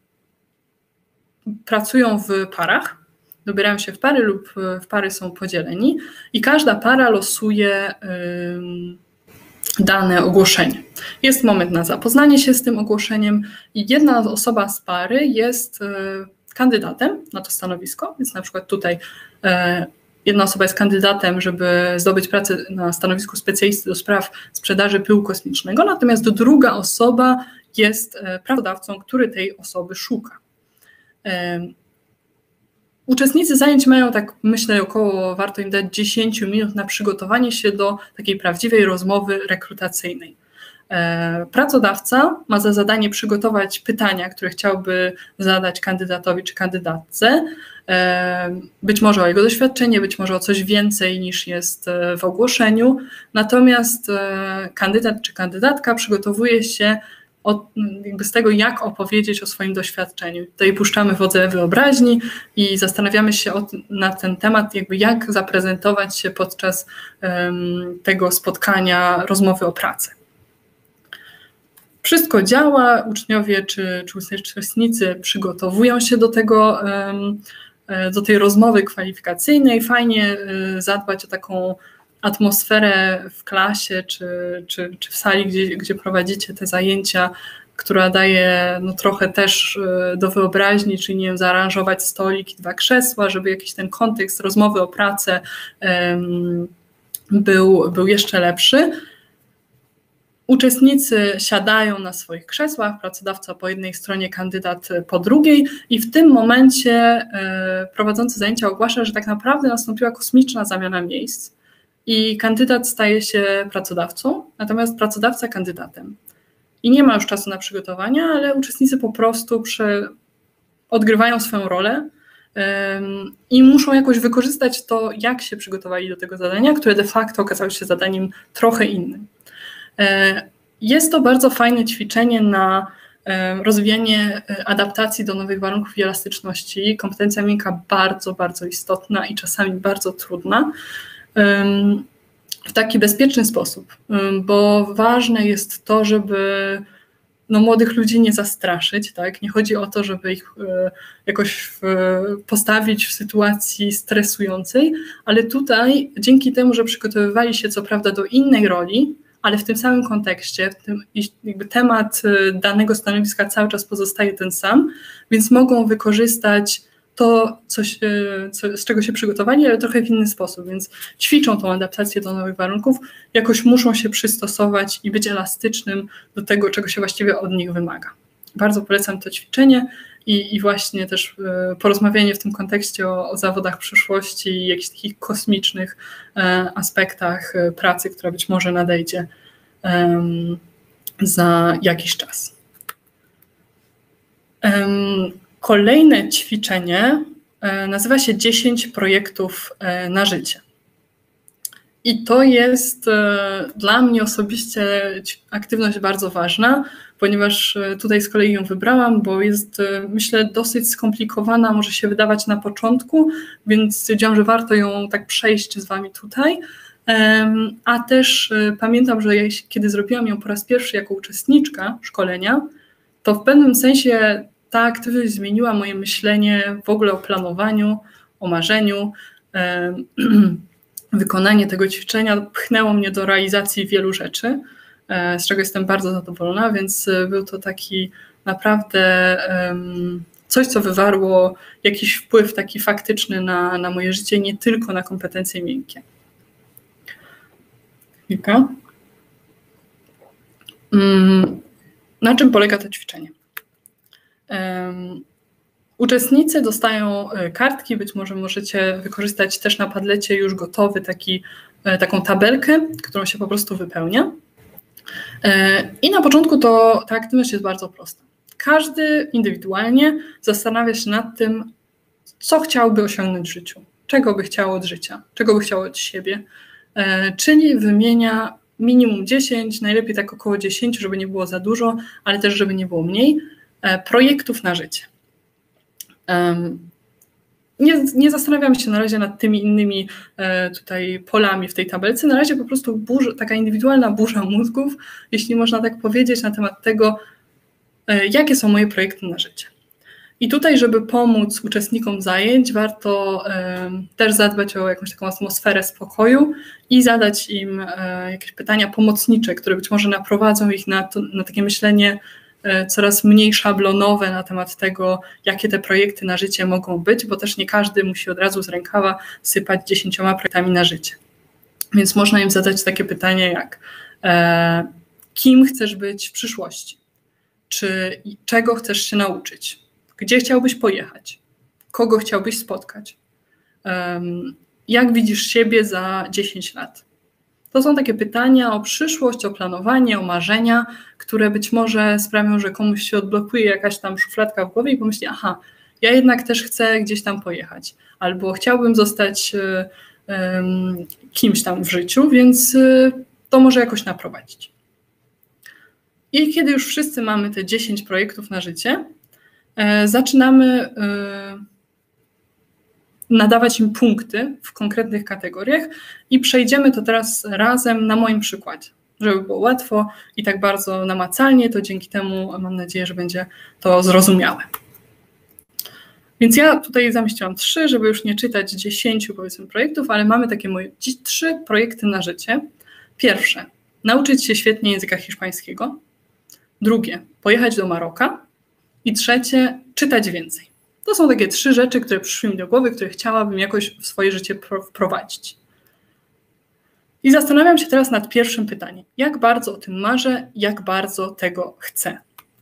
pracują w parach, dobierają się w pary lub w pary są podzieleni i każda para losuje dane ogłoszenie. Jest moment na zapoznanie się z tym ogłoszeniem i jedna osoba z pary jest kandydatem na to stanowisko, więc na przykład tutaj jedna osoba jest kandydatem, żeby zdobyć pracę na stanowisku specjalisty do spraw sprzedaży pyłu kosmicznego, natomiast druga osoba jest pracodawcą, który tej osoby szuka. Uczestnicy zajęć mają, tak myślę, około, warto im dać dziesięć minut na przygotowanie się do takiej prawdziwej rozmowy rekrutacyjnej. Pracodawca ma za zadanie przygotować pytania, które chciałby zadać kandydatowi czy kandydatce, być może o jego doświadczenie, być może o coś więcej niż jest w ogłoszeniu, natomiast kandydat czy kandydatka przygotowuje się Od, jakby z tego, jak opowiedzieć o swoim doświadczeniu. Tutaj puszczamy wodze wyobraźni i zastanawiamy się o, na ten temat, jakby jak zaprezentować się podczas um, tego spotkania, rozmowy o pracy. Wszystko działa, uczniowie czy, czy uczestnicy przygotowują się do tego, um, do tej rozmowy kwalifikacyjnej. Fajnie um, zadbać o taką atmosferę w klasie czy, czy, czy w sali, gdzie, gdzie prowadzicie te zajęcia, która daje no, trochę też do wyobraźni, czyli nie wiem, zaaranżować stolik i dwa krzesła, żeby jakiś ten kontekst rozmowy o pracę um, był, był jeszcze lepszy. Uczestnicy siadają na swoich krzesłach, pracodawca po jednej stronie, kandydat po drugiej i w tym momencie y, prowadzący zajęcia ogłasza, że tak naprawdę nastąpiła kosmiczna zamiana miejsc. I kandydat staje się pracodawcą, natomiast pracodawca kandydatem. I nie ma już czasu na przygotowania, ale uczestnicy po prostu prze... odgrywają swoją rolę um, i muszą jakoś wykorzystać to, jak się przygotowali do tego zadania, które de facto okazało się zadaniem trochę innym. Jest to bardzo fajne ćwiczenie na rozwijanie adaptacji do nowych warunków i elastyczności. Kompetencja miękka bardzo, bardzo istotna i czasami bardzo trudna. W taki bezpieczny sposób, bo ważne jest to, żeby no, młodych ludzi nie zastraszyć, tak? Nie chodzi o to, żeby ich jakoś postawić w sytuacji stresującej, ale tutaj dzięki temu, że przygotowywali się co prawda do innej roli, ale w tym samym kontekście, w tym, jakby temat danego stanowiska cały czas pozostaje ten sam, więc mogą wykorzystać to, coś, co, z czego się przygotowali, ale trochę w inny sposób, więc ćwiczą tą adaptację do nowych warunków, jakoś muszą się przystosować i być elastycznym do tego, czego się właściwie od nich wymaga. Bardzo polecam to ćwiczenie i, i właśnie też e, porozmawianie w tym kontekście o, o zawodach przyszłości i jakichś takich kosmicznych e, aspektach e, pracy, która być może nadejdzie e, za jakiś czas. E, Kolejne ćwiczenie nazywa się dziesięć projektów na życie. I to jest dla mnie osobiście aktywność bardzo ważna, ponieważ tutaj z kolei ją wybrałam, bo jest, myślę, dosyć skomplikowana, może się wydawać na początku, więc stwierdziłam, że warto ją tak przejść z wami tutaj. A też pamiętam, że ja, kiedy zrobiłam ją po raz pierwszy jako uczestniczka szkolenia, to w pewnym sensie ta aktywność zmieniła moje myślenie w ogóle o planowaniu, o marzeniu. Wykonanie tego ćwiczenia pchnęło mnie do realizacji wielu rzeczy, z czego jestem bardzo zadowolona, więc był to taki naprawdę coś, co wywarło jakiś wpływ taki faktyczny na, na moje życie, nie tylko na kompetencje miękkie. Chwilkę. Na czym polega to ćwiczenie? Um, uczestnicy dostają kartki, być może możecie wykorzystać też na Padlecie już gotowy taki, taką tabelkę, którą się po prostu wypełnia. I na początku to ta aktywność jest bardzo prosta. Każdy indywidualnie zastanawia się nad tym, co chciałby osiągnąć w życiu, czego by chciał od życia, czego by chciał od siebie, czyli wymienia minimum dziesięć, najlepiej tak około dziesięć, żeby nie było za dużo, ale też żeby nie było mniej, projektów na życie. Nie, nie zastanawiam się na razie nad tymi innymi tutaj polami w tej tabelce, na razie po prostu burza, taka indywidualna burza mózgów, jeśli można tak powiedzieć, na temat tego, jakie są moje projekty na życie. I tutaj, żeby pomóc uczestnikom zajęć, warto y, też zadbać o jakąś taką atmosferę spokoju i zadać im y, jakieś pytania pomocnicze, które być może naprowadzą ich na, to, na takie myślenie y, coraz mniej szablonowe na temat tego, jakie te projekty na życie mogą być, bo też nie każdy musi od razu z rękawa sypać dziesięcioma projektami na życie. Więc można im zadać takie pytanie jak e, kim chcesz być w przyszłości? Czy czego chcesz się nauczyć? Gdzie chciałbyś pojechać? Kogo chciałbyś spotkać? Um, jak widzisz siebie za dziesięć lat? To są takie pytania o przyszłość, o planowanie, o marzenia, które być może sprawią, że komuś się odblokuje jakaś tam szufladka w głowie i pomyśli, aha, ja jednak też chcę gdzieś tam pojechać, albo chciałbym zostać um, kimś tam w życiu, więc y, to może jakoś naprowadzić. I kiedy już wszyscy mamy te dziesięć projektów na życie, e, zaczynamy e, nadawać im punkty w konkretnych kategoriach i przejdziemy to teraz razem na moim przykładzie, żeby było łatwo i tak bardzo namacalnie, to dzięki temu mam nadzieję, że będzie to zrozumiałe. Więc ja tutaj zamieściłam trzy, żeby już nie czytać dziesięciu powiedzmy projektów, ale mamy takie moje trzy projekty na życie. Pierwsze, nauczyć się świetnie języka hiszpańskiego. Drugie, pojechać do Maroka. I trzecie, czytać więcej. To są takie trzy rzeczy, które przyszły mi do głowy, które chciałabym jakoś w swoje życie wprowadzić. I zastanawiam się teraz nad pierwszym pytaniem. Jak bardzo o tym marzę, jak bardzo tego chcę?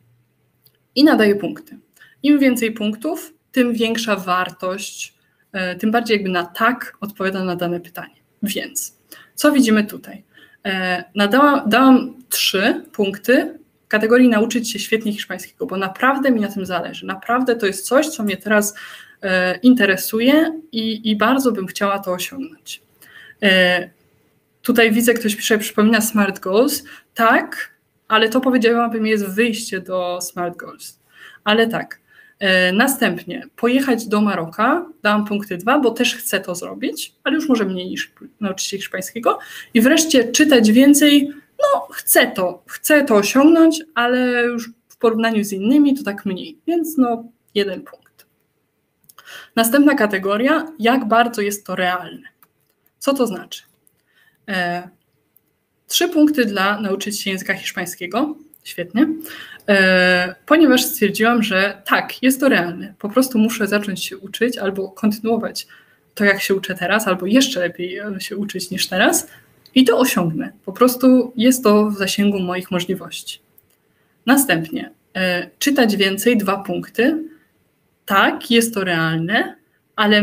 I nadaję punkty. Im więcej punktów, tym większa wartość, tym bardziej jakby na tak odpowiadam na dane pytanie. Więc, co widzimy tutaj? Nadałam, dałam trzy punkty w kategorii nauczyć się świetnie hiszpańskiego, bo naprawdę mi na tym zależy. Naprawdę to jest coś, co mnie teraz e, interesuje i, i bardzo bym chciała to osiągnąć. E, tutaj widzę, ktoś pisze, przypomina SMART Goals. Tak, ale to powiedziałabym jest wyjście do SMART Goals. Ale tak, e, następnie pojechać do Maroka, dałam punkty dwa, bo też chcę to zrobić, ale już może mniej niż nauczyć się hiszpańskiego. I wreszcie czytać więcej. No, chcę to, chcę to osiągnąć, ale już w porównaniu z innymi to tak mniej, więc no jeden punkt. Następna kategoria, jak bardzo jest to realne. Co to znaczy? E, trzy punkty dla nauczyć się języka hiszpańskiego, świetnie, e, ponieważ stwierdziłam, że tak, jest to realne, po prostu muszę zacząć się uczyć albo kontynuować to, jak się uczę teraz, albo jeszcze lepiej się uczyć niż teraz, i to osiągnę. Po prostu jest to w zasięgu moich możliwości. Następnie e, czytać więcej, dwa punkty. Tak, jest to realne, ale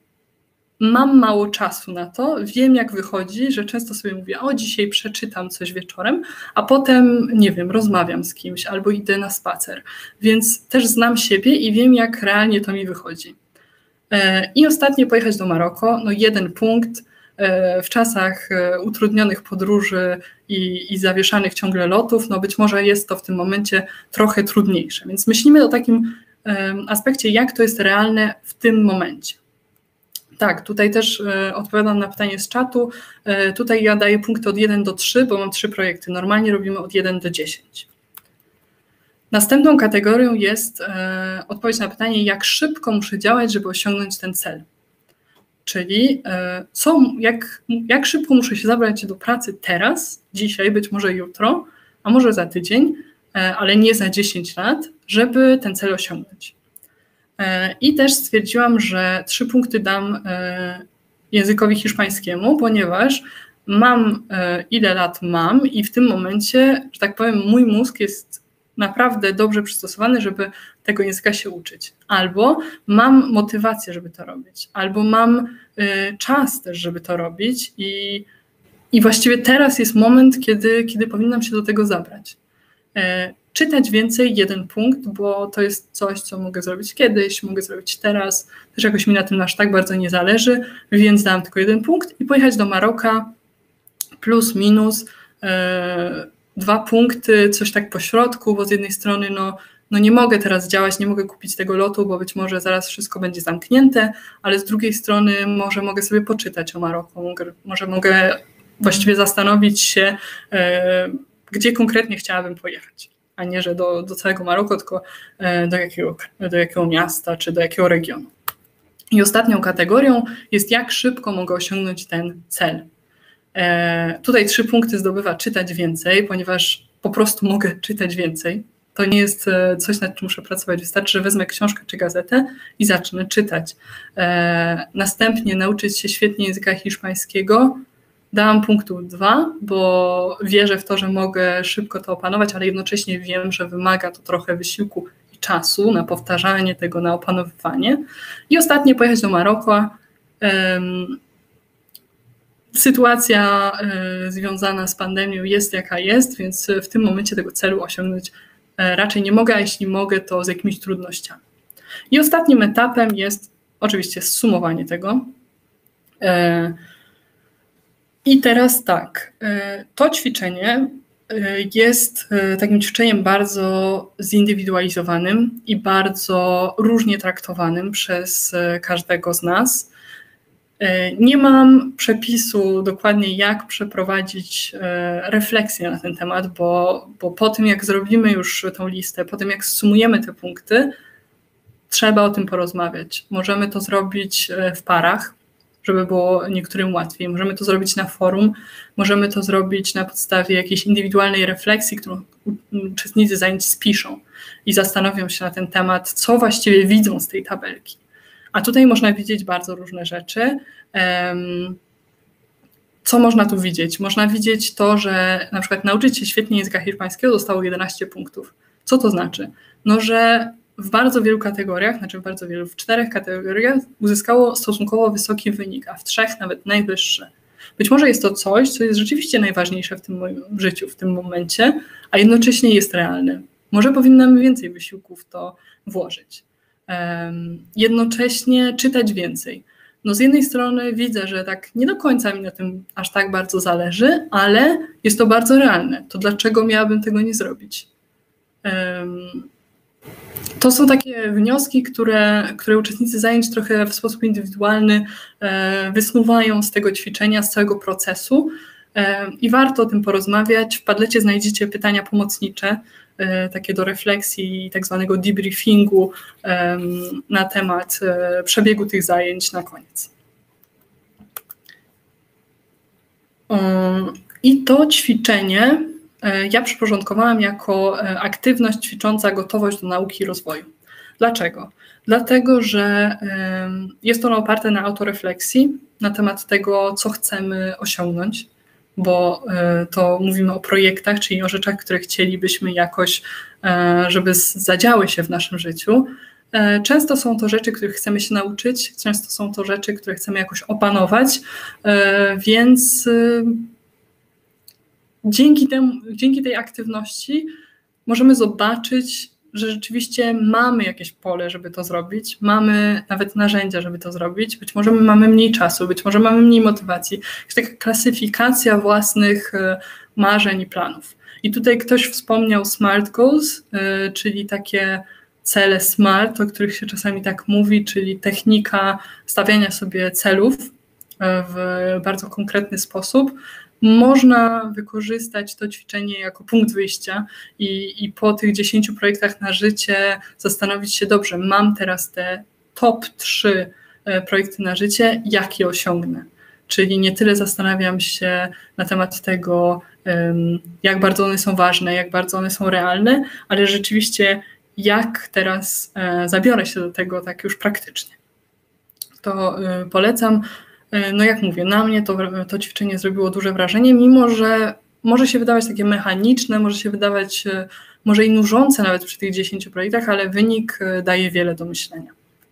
mam mało czasu na to. Wiem, jak wychodzi, że często sobie mówię, o dzisiaj przeczytam coś wieczorem, a potem, nie wiem, rozmawiam z kimś albo idę na spacer. Więc też znam siebie i wiem, jak realnie to mi wychodzi. E, I ostatnie, pojechać do Maroko. No jeden punkt. W czasach utrudnionych podróży i, i zawieszanych ciągle lotów, no być może jest to w tym momencie trochę trudniejsze. Więc myślimy o takim um, aspekcie, jak to jest realne w tym momencie. Tak, tutaj też e, odpowiadam na pytanie z czatu. E, tutaj ja daję punkty od jeden do trzech, bo mam trzy projekty. Normalnie robimy od jeden do dziesięciu. Następną kategorią jest e, odpowiedź na pytanie, jak szybko muszę działać, żeby osiągnąć ten cel. Czyli e, co, jak, jak szybko muszę się zabrać do pracy teraz, dzisiaj, być może jutro, a może za tydzień, e, ale nie za dziesięć lat, żeby ten cel osiągnąć. E, I też stwierdziłam, że trzy punkty dam e, językowi hiszpańskiemu, ponieważ mam e, ile lat mam i w tym momencie, że tak powiem, mój mózg jest naprawdę dobrze przystosowany, żeby tego języka się uczyć. Albo mam motywację, żeby to robić, albo mam y, czas też, żeby to robić i, i właściwie teraz jest moment, kiedy, kiedy powinnam się do tego zabrać. Y, czytać więcej, jeden punkt, bo to jest coś, co mogę zrobić kiedyś, mogę zrobić teraz, też jakoś mi na tym aż tak bardzo nie zależy, więc dam tylko jeden punkt i pojechać do Maroka plus, minus, y, dwa punkty, coś tak po środku, bo z jednej strony no, no nie mogę teraz działać, nie mogę kupić tego lotu, bo być może zaraz wszystko będzie zamknięte, ale z drugiej strony może mogę sobie poczytać o Maroku, może mogę właściwie zastanowić się, e, gdzie konkretnie chciałabym pojechać, a nie, że do, do całego Maroku, tylko e, do, jakiego, do jakiego miasta czy do jakiego regionu. I ostatnią kategorią jest, jak szybko mogę osiągnąć ten cel. E, tutaj trzy punkty zdobywa czytać więcej, ponieważ po prostu mogę czytać więcej. To nie jest coś, nad czym muszę pracować. Wystarczy, że wezmę książkę czy gazetę i zacznę czytać. E, następnie nauczyć się świetnie języka hiszpańskiego. Dałam punktu dwa, bo wierzę w to, że mogę szybko to opanować, ale jednocześnie wiem, że wymaga to trochę wysiłku i czasu na powtarzanie tego, na opanowywanie. I ostatnie, pojechać do Maroka. E, Sytuacja y, związana z pandemią jest jaka jest, więc w tym momencie tego celu osiągnąć y, raczej nie mogę, a jeśli mogę, to z jakimiś trudnościami. I ostatnim etapem jest oczywiście zsumowanie tego. Y, I teraz tak, y, to ćwiczenie y, jest y, takim ćwiczeniem bardzo zindywidualizowanym i bardzo różnie traktowanym przez y, każdego z nas. Nie mam przepisu dokładnie, jak przeprowadzić refleksję na ten temat, bo, bo po tym, jak zrobimy już tą listę, po tym, jak zsumujemy te punkty, trzeba o tym porozmawiać. Możemy to zrobić w parach, żeby było niektórym łatwiej. Możemy to zrobić na forum, możemy to zrobić na podstawie jakiejś indywidualnej refleksji, którą uczestnicy zajęć spiszą i zastanowią się na ten temat, co właściwie widzą z tej tabelki. A tutaj można widzieć bardzo różne rzeczy. Co można tu widzieć? Można widzieć to, że na przykład nauczyć się świetnie języka hiszpańskiego dostało jedenaście punktów. Co to znaczy? No, że w bardzo wielu kategoriach, znaczy w bardzo wielu, w czterech kategoriach uzyskało stosunkowo wysoki wynik, a w trzech nawet najwyższy. Być może jest to coś, co jest rzeczywiście najważniejsze w tym moim życiu, w tym momencie, a jednocześnie jest realne. Może powinnam więcej wysiłku w to włożyć. Jednocześnie czytać więcej. No z jednej strony widzę, że tak nie do końca mi na tym aż tak bardzo zależy, ale jest to bardzo realne. To dlaczego miałabym tego nie zrobić? To są takie wnioski, które, które uczestnicy zajęć trochę w sposób indywidualny wysnuwają z tego ćwiczenia, z całego procesu i warto o tym porozmawiać. W Padlecie znajdziecie pytania pomocnicze, takie do refleksji i tak zwanego debriefingu na temat przebiegu tych zajęć na koniec. I to ćwiczenie ja przyporządkowałam jako aktywność ćwicząca gotowość do nauki i rozwoju. Dlaczego? Dlatego, że jest ono oparte na autorefleksji na temat tego, co chcemy osiągnąć, bo to mówimy o projektach, czyli o rzeczach, które chcielibyśmy jakoś, żeby zadziały się w naszym życiu. Często są to rzeczy, których chcemy się nauczyć, często są to rzeczy, które chcemy jakoś opanować, więc dzięki temu, dzięki tej aktywności możemy zobaczyć, że rzeczywiście mamy jakieś pole, żeby to zrobić, mamy nawet narzędzia, żeby to zrobić, być może mamy mniej czasu, być może mamy mniej motywacji. Jest taka klasyfikacja własnych marzeń i planów. I tutaj ktoś wspomniał SMART Goals, czyli takie cele SMART, o których się czasami tak mówi, czyli technika stawiania sobie celów w bardzo konkretny sposób. można wykorzystać to ćwiczenie jako punkt wyjścia i, i po tych dziesięciu projektach na życie zastanowić się, dobrze, mam teraz te top trzy projekty na życie, jak je osiągnę. Czyli nie tyle zastanawiam się na temat tego, jak bardzo one są ważne, jak bardzo one są realne, ale rzeczywiście jak teraz zabiorę się do tego tak już praktycznie. To polecam. No jak mówię, na mnie to, to ćwiczenie zrobiło duże wrażenie, mimo że może się wydawać takie mechaniczne, może się wydawać może i nużące nawet przy tych dziesięciu projektach, ale wynik daje wiele do myślenia.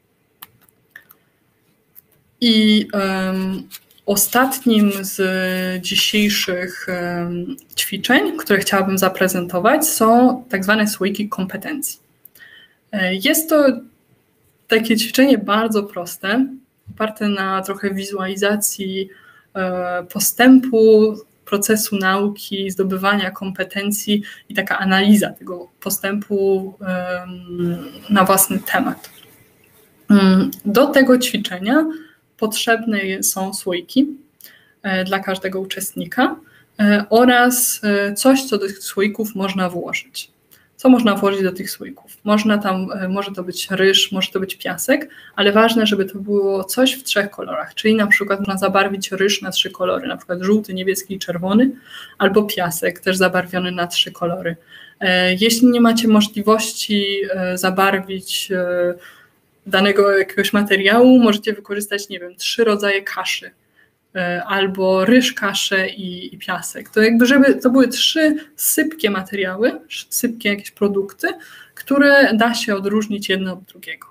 I um, ostatnim z dzisiejszych um, ćwiczeń, które chciałabym zaprezentować, są tak zwane słoiki kompetencji. Jest to takie ćwiczenie bardzo proste, oparte na trochę wizualizacji e, postępu, procesu nauki, zdobywania kompetencji i taka analiza tego postępu e, na własny temat. Do tego ćwiczenia potrzebne są słoiki e, dla każdego uczestnika e, oraz e, coś, co do tych słoików można włożyć. Co można włożyć do tych słoików? Można tam, może to być ryż, może to być piasek, ale ważne, żeby to było coś w trzech kolorach, czyli na przykład można zabarwić ryż na trzy kolory, na przykład żółty, niebieski i czerwony, albo piasek też zabarwiony na trzy kolory. Jeśli nie macie możliwości zabarwić danego jakiegoś materiału, możecie wykorzystać, nie wiem, trzy rodzaje kaszy, albo ryż, kaszę i, i piasek. To jakby, żeby to były trzy sypkie materiały, sypkie jakieś produkty, które da się odróżnić jedno od drugiego.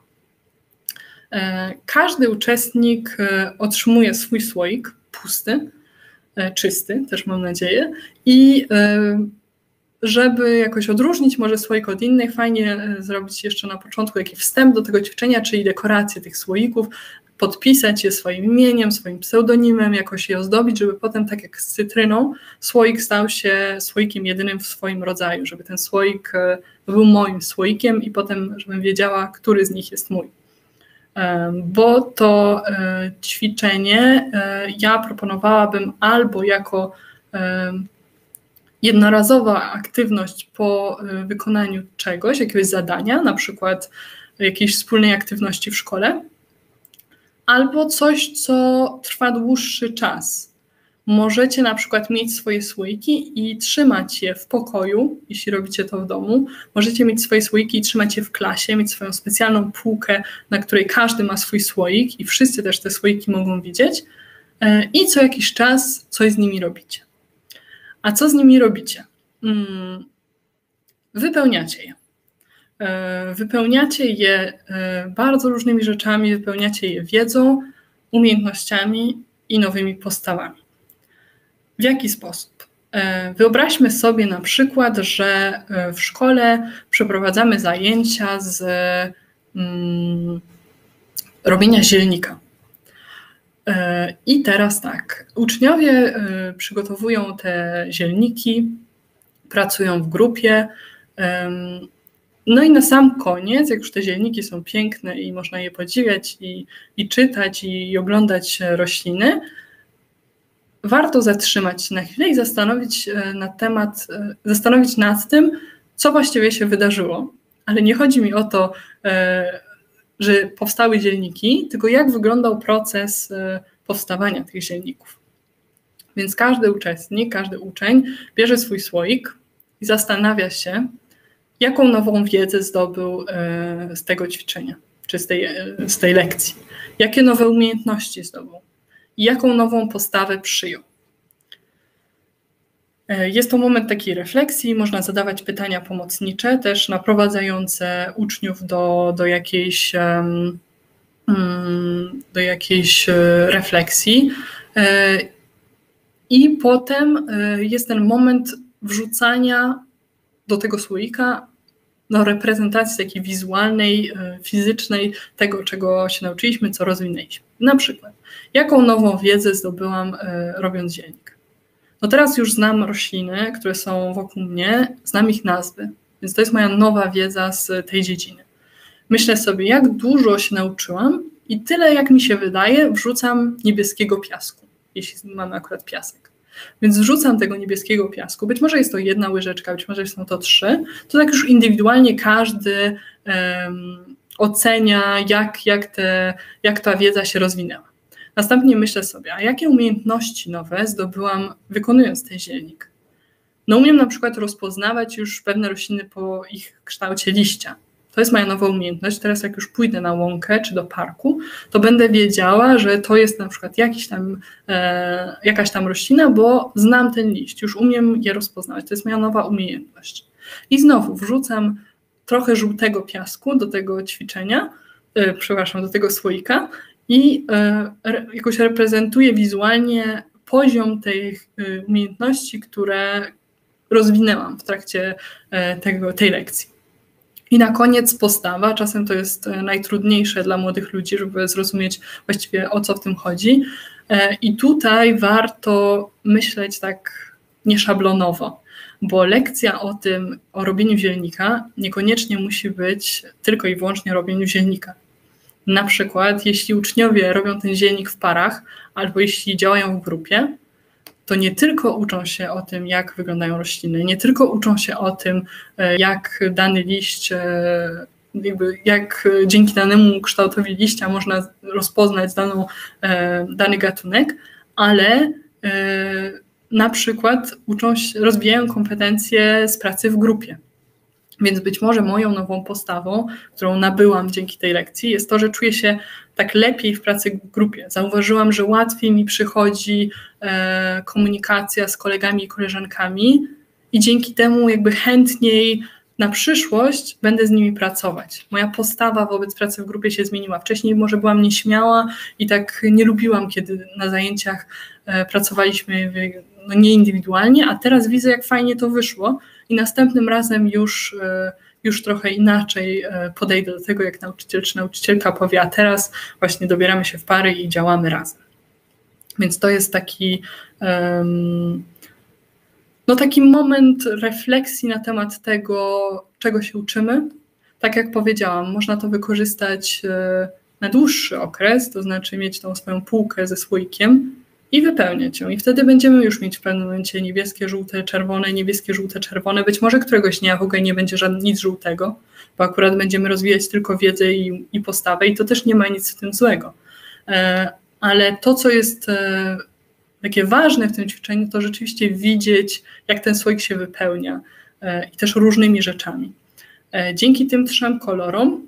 Każdy uczestnik otrzymuje swój słoik, pusty, czysty, też mam nadzieję, i żeby jakoś odróżnić może słoik od innych, fajnie zrobić jeszcze na początku jakiś wstęp do tego ćwiczenia, czyli dekorację tych słoików, podpisać je swoim imieniem, swoim pseudonimem, jakoś je ozdobić, żeby potem, tak jak z cytryną, słoik stał się słoikiem jedynym w swoim rodzaju, żeby ten słoik był moim słoikiem i potem, żebym wiedziała, który z nich jest mój. Bo to ćwiczenie ja proponowałabym albo jako jednorazowa aktywność po wykonaniu czegoś, jakiegoś zadania, na przykład jakiejś wspólnej aktywności w szkole, albo coś, co trwa dłuższy czas. Możecie na przykład mieć swoje słoiki i trzymać je w pokoju, jeśli robicie to w domu. Możecie mieć swoje słoiki i trzymać je w klasie, mieć swoją specjalną półkę, na której każdy ma swój słoik i wszyscy też te słoiki mogą widzieć. I co jakiś czas coś z nimi robicie. A co z nimi robicie? Wypełniacie je. Wypełniacie je bardzo różnymi rzeczami, wypełniacie je wiedzą, umiejętnościami i nowymi postawami. W jaki sposób? Wyobraźmy sobie na przykład, że w szkole przeprowadzamy zajęcia z mm, robienia zielnika. I teraz tak, uczniowie przygotowują te zielniki, pracują w grupie, no i na sam koniec, jak już te zielniki są piękne i można je podziwiać i, i czytać i, i oglądać rośliny, warto zatrzymać się na chwilę i zastanowić na temat, zastanowić nad tym, co właściwie się wydarzyło. Ale nie chodzi mi o to, że powstały zielniki, tylko jak wyglądał proces powstawania tych zielników. Więc każdy uczestnik, każdy uczeń bierze swój słoik i zastanawia się, jaką nową wiedzę zdobył z tego ćwiczenia, czy z tej, z tej lekcji, jakie nowe umiejętności zdobył i jaką nową postawę przyjął. Jest to moment takiej refleksji, można zadawać pytania pomocnicze, też naprowadzające uczniów do, do, jakiejś, do jakiejś refleksji. I potem jest ten moment wrzucania do tego słoika no, reprezentacji takiej wizualnej, fizycznej tego, czego się nauczyliśmy, co rozwinęliśmy. Na przykład, jaką nową wiedzę zdobyłam robiąc zielnik? No teraz już znam rośliny, które są wokół mnie, znam ich nazwy, więc to jest moja nowa wiedza z tej dziedziny. Myślę sobie, jak dużo się nauczyłam i tyle, jak mi się wydaje, wrzucam niebieskiego piasku, jeśli mamy akurat piasek. Więc wrzucam tego niebieskiego piasku, być może jest to jedna łyżeczka, być może są to trzy, to tak już indywidualnie każdy um, ocenia, jak, jak, te, jak ta wiedza się rozwinęła. Następnie myślę sobie, a jakie umiejętności nowe zdobyłam wykonując ten zielnik? No umiem na przykład rozpoznawać już pewne rośliny po ich kształcie liścia. To jest moja nowa umiejętność. Teraz jak już pójdę na łąkę czy do parku, to będę wiedziała, że to jest na przykład jakiś tam, e, jakaś tam roślina, bo znam ten liść, już umiem je rozpoznawać. To jest moja nowa umiejętność. I znowu wrzucam trochę żółtego piasku do tego ćwiczenia, e, przepraszam, do tego słoika i e, re, jakoś reprezentuję wizualnie poziom tej e, umiejętności, które rozwinęłam w trakcie e, tego, tej lekcji. I na koniec postawa, czasem to jest najtrudniejsze dla młodych ludzi, żeby zrozumieć właściwie o co w tym chodzi. I tutaj warto myśleć tak nieszablonowo, bo lekcja o tym, o robieniu zielnika niekoniecznie musi być tylko i wyłącznie o robieniu zielnika. Na przykład jeśli uczniowie robią ten zielnik w parach, albo jeśli działają w grupie, to nie tylko uczą się o tym, jak wyglądają rośliny, nie tylko uczą się o tym, jak dany liść, jakby jak dzięki danemu kształtowi liścia można rozpoznać daną, dany gatunek, ale na przykład uczą się, rozwijają kompetencje z pracy w grupie. Więc być może moją nową postawą, którą nabyłam dzięki tej lekcji, jest to, że czuję się tak lepiej w pracy w grupie. Zauważyłam, że łatwiej mi przychodzi e, komunikacja z kolegami i koleżankami i dzięki temu jakby chętniej na przyszłość będę z nimi pracować. Moja postawa wobec pracy w grupie się zmieniła. Wcześniej może byłam nieśmiała i tak nie lubiłam, kiedy na zajęciach e, pracowaliśmy no, nieindywidualnie, a teraz widzę, jak fajnie to wyszło i następnym razem już, e, już trochę inaczej e, podejdę do tego, jak nauczyciel czy nauczycielka powie, a teraz właśnie dobieramy się w pary i działamy razem. Więc to jest taki... Um, No taki moment refleksji na temat tego, czego się uczymy. Tak jak powiedziałam, można to wykorzystać na dłuższy okres, to znaczy mieć tą swoją półkę ze słoikiem i wypełniać ją. I wtedy będziemy już mieć w pewnym momencie niebieskie, żółte, czerwone, niebieskie, żółte, czerwone. Być może któregoś dnia w ogóle nie będzie żadnego nic żółtego, bo akurat będziemy rozwijać tylko wiedzę i, i postawę i to też nie ma nic w tym złego. Ale to, co jest takie ważne w tym ćwiczeniu, to rzeczywiście widzieć, jak ten słoik się wypełnia e, i też różnymi rzeczami. E, dzięki tym trzem kolorom,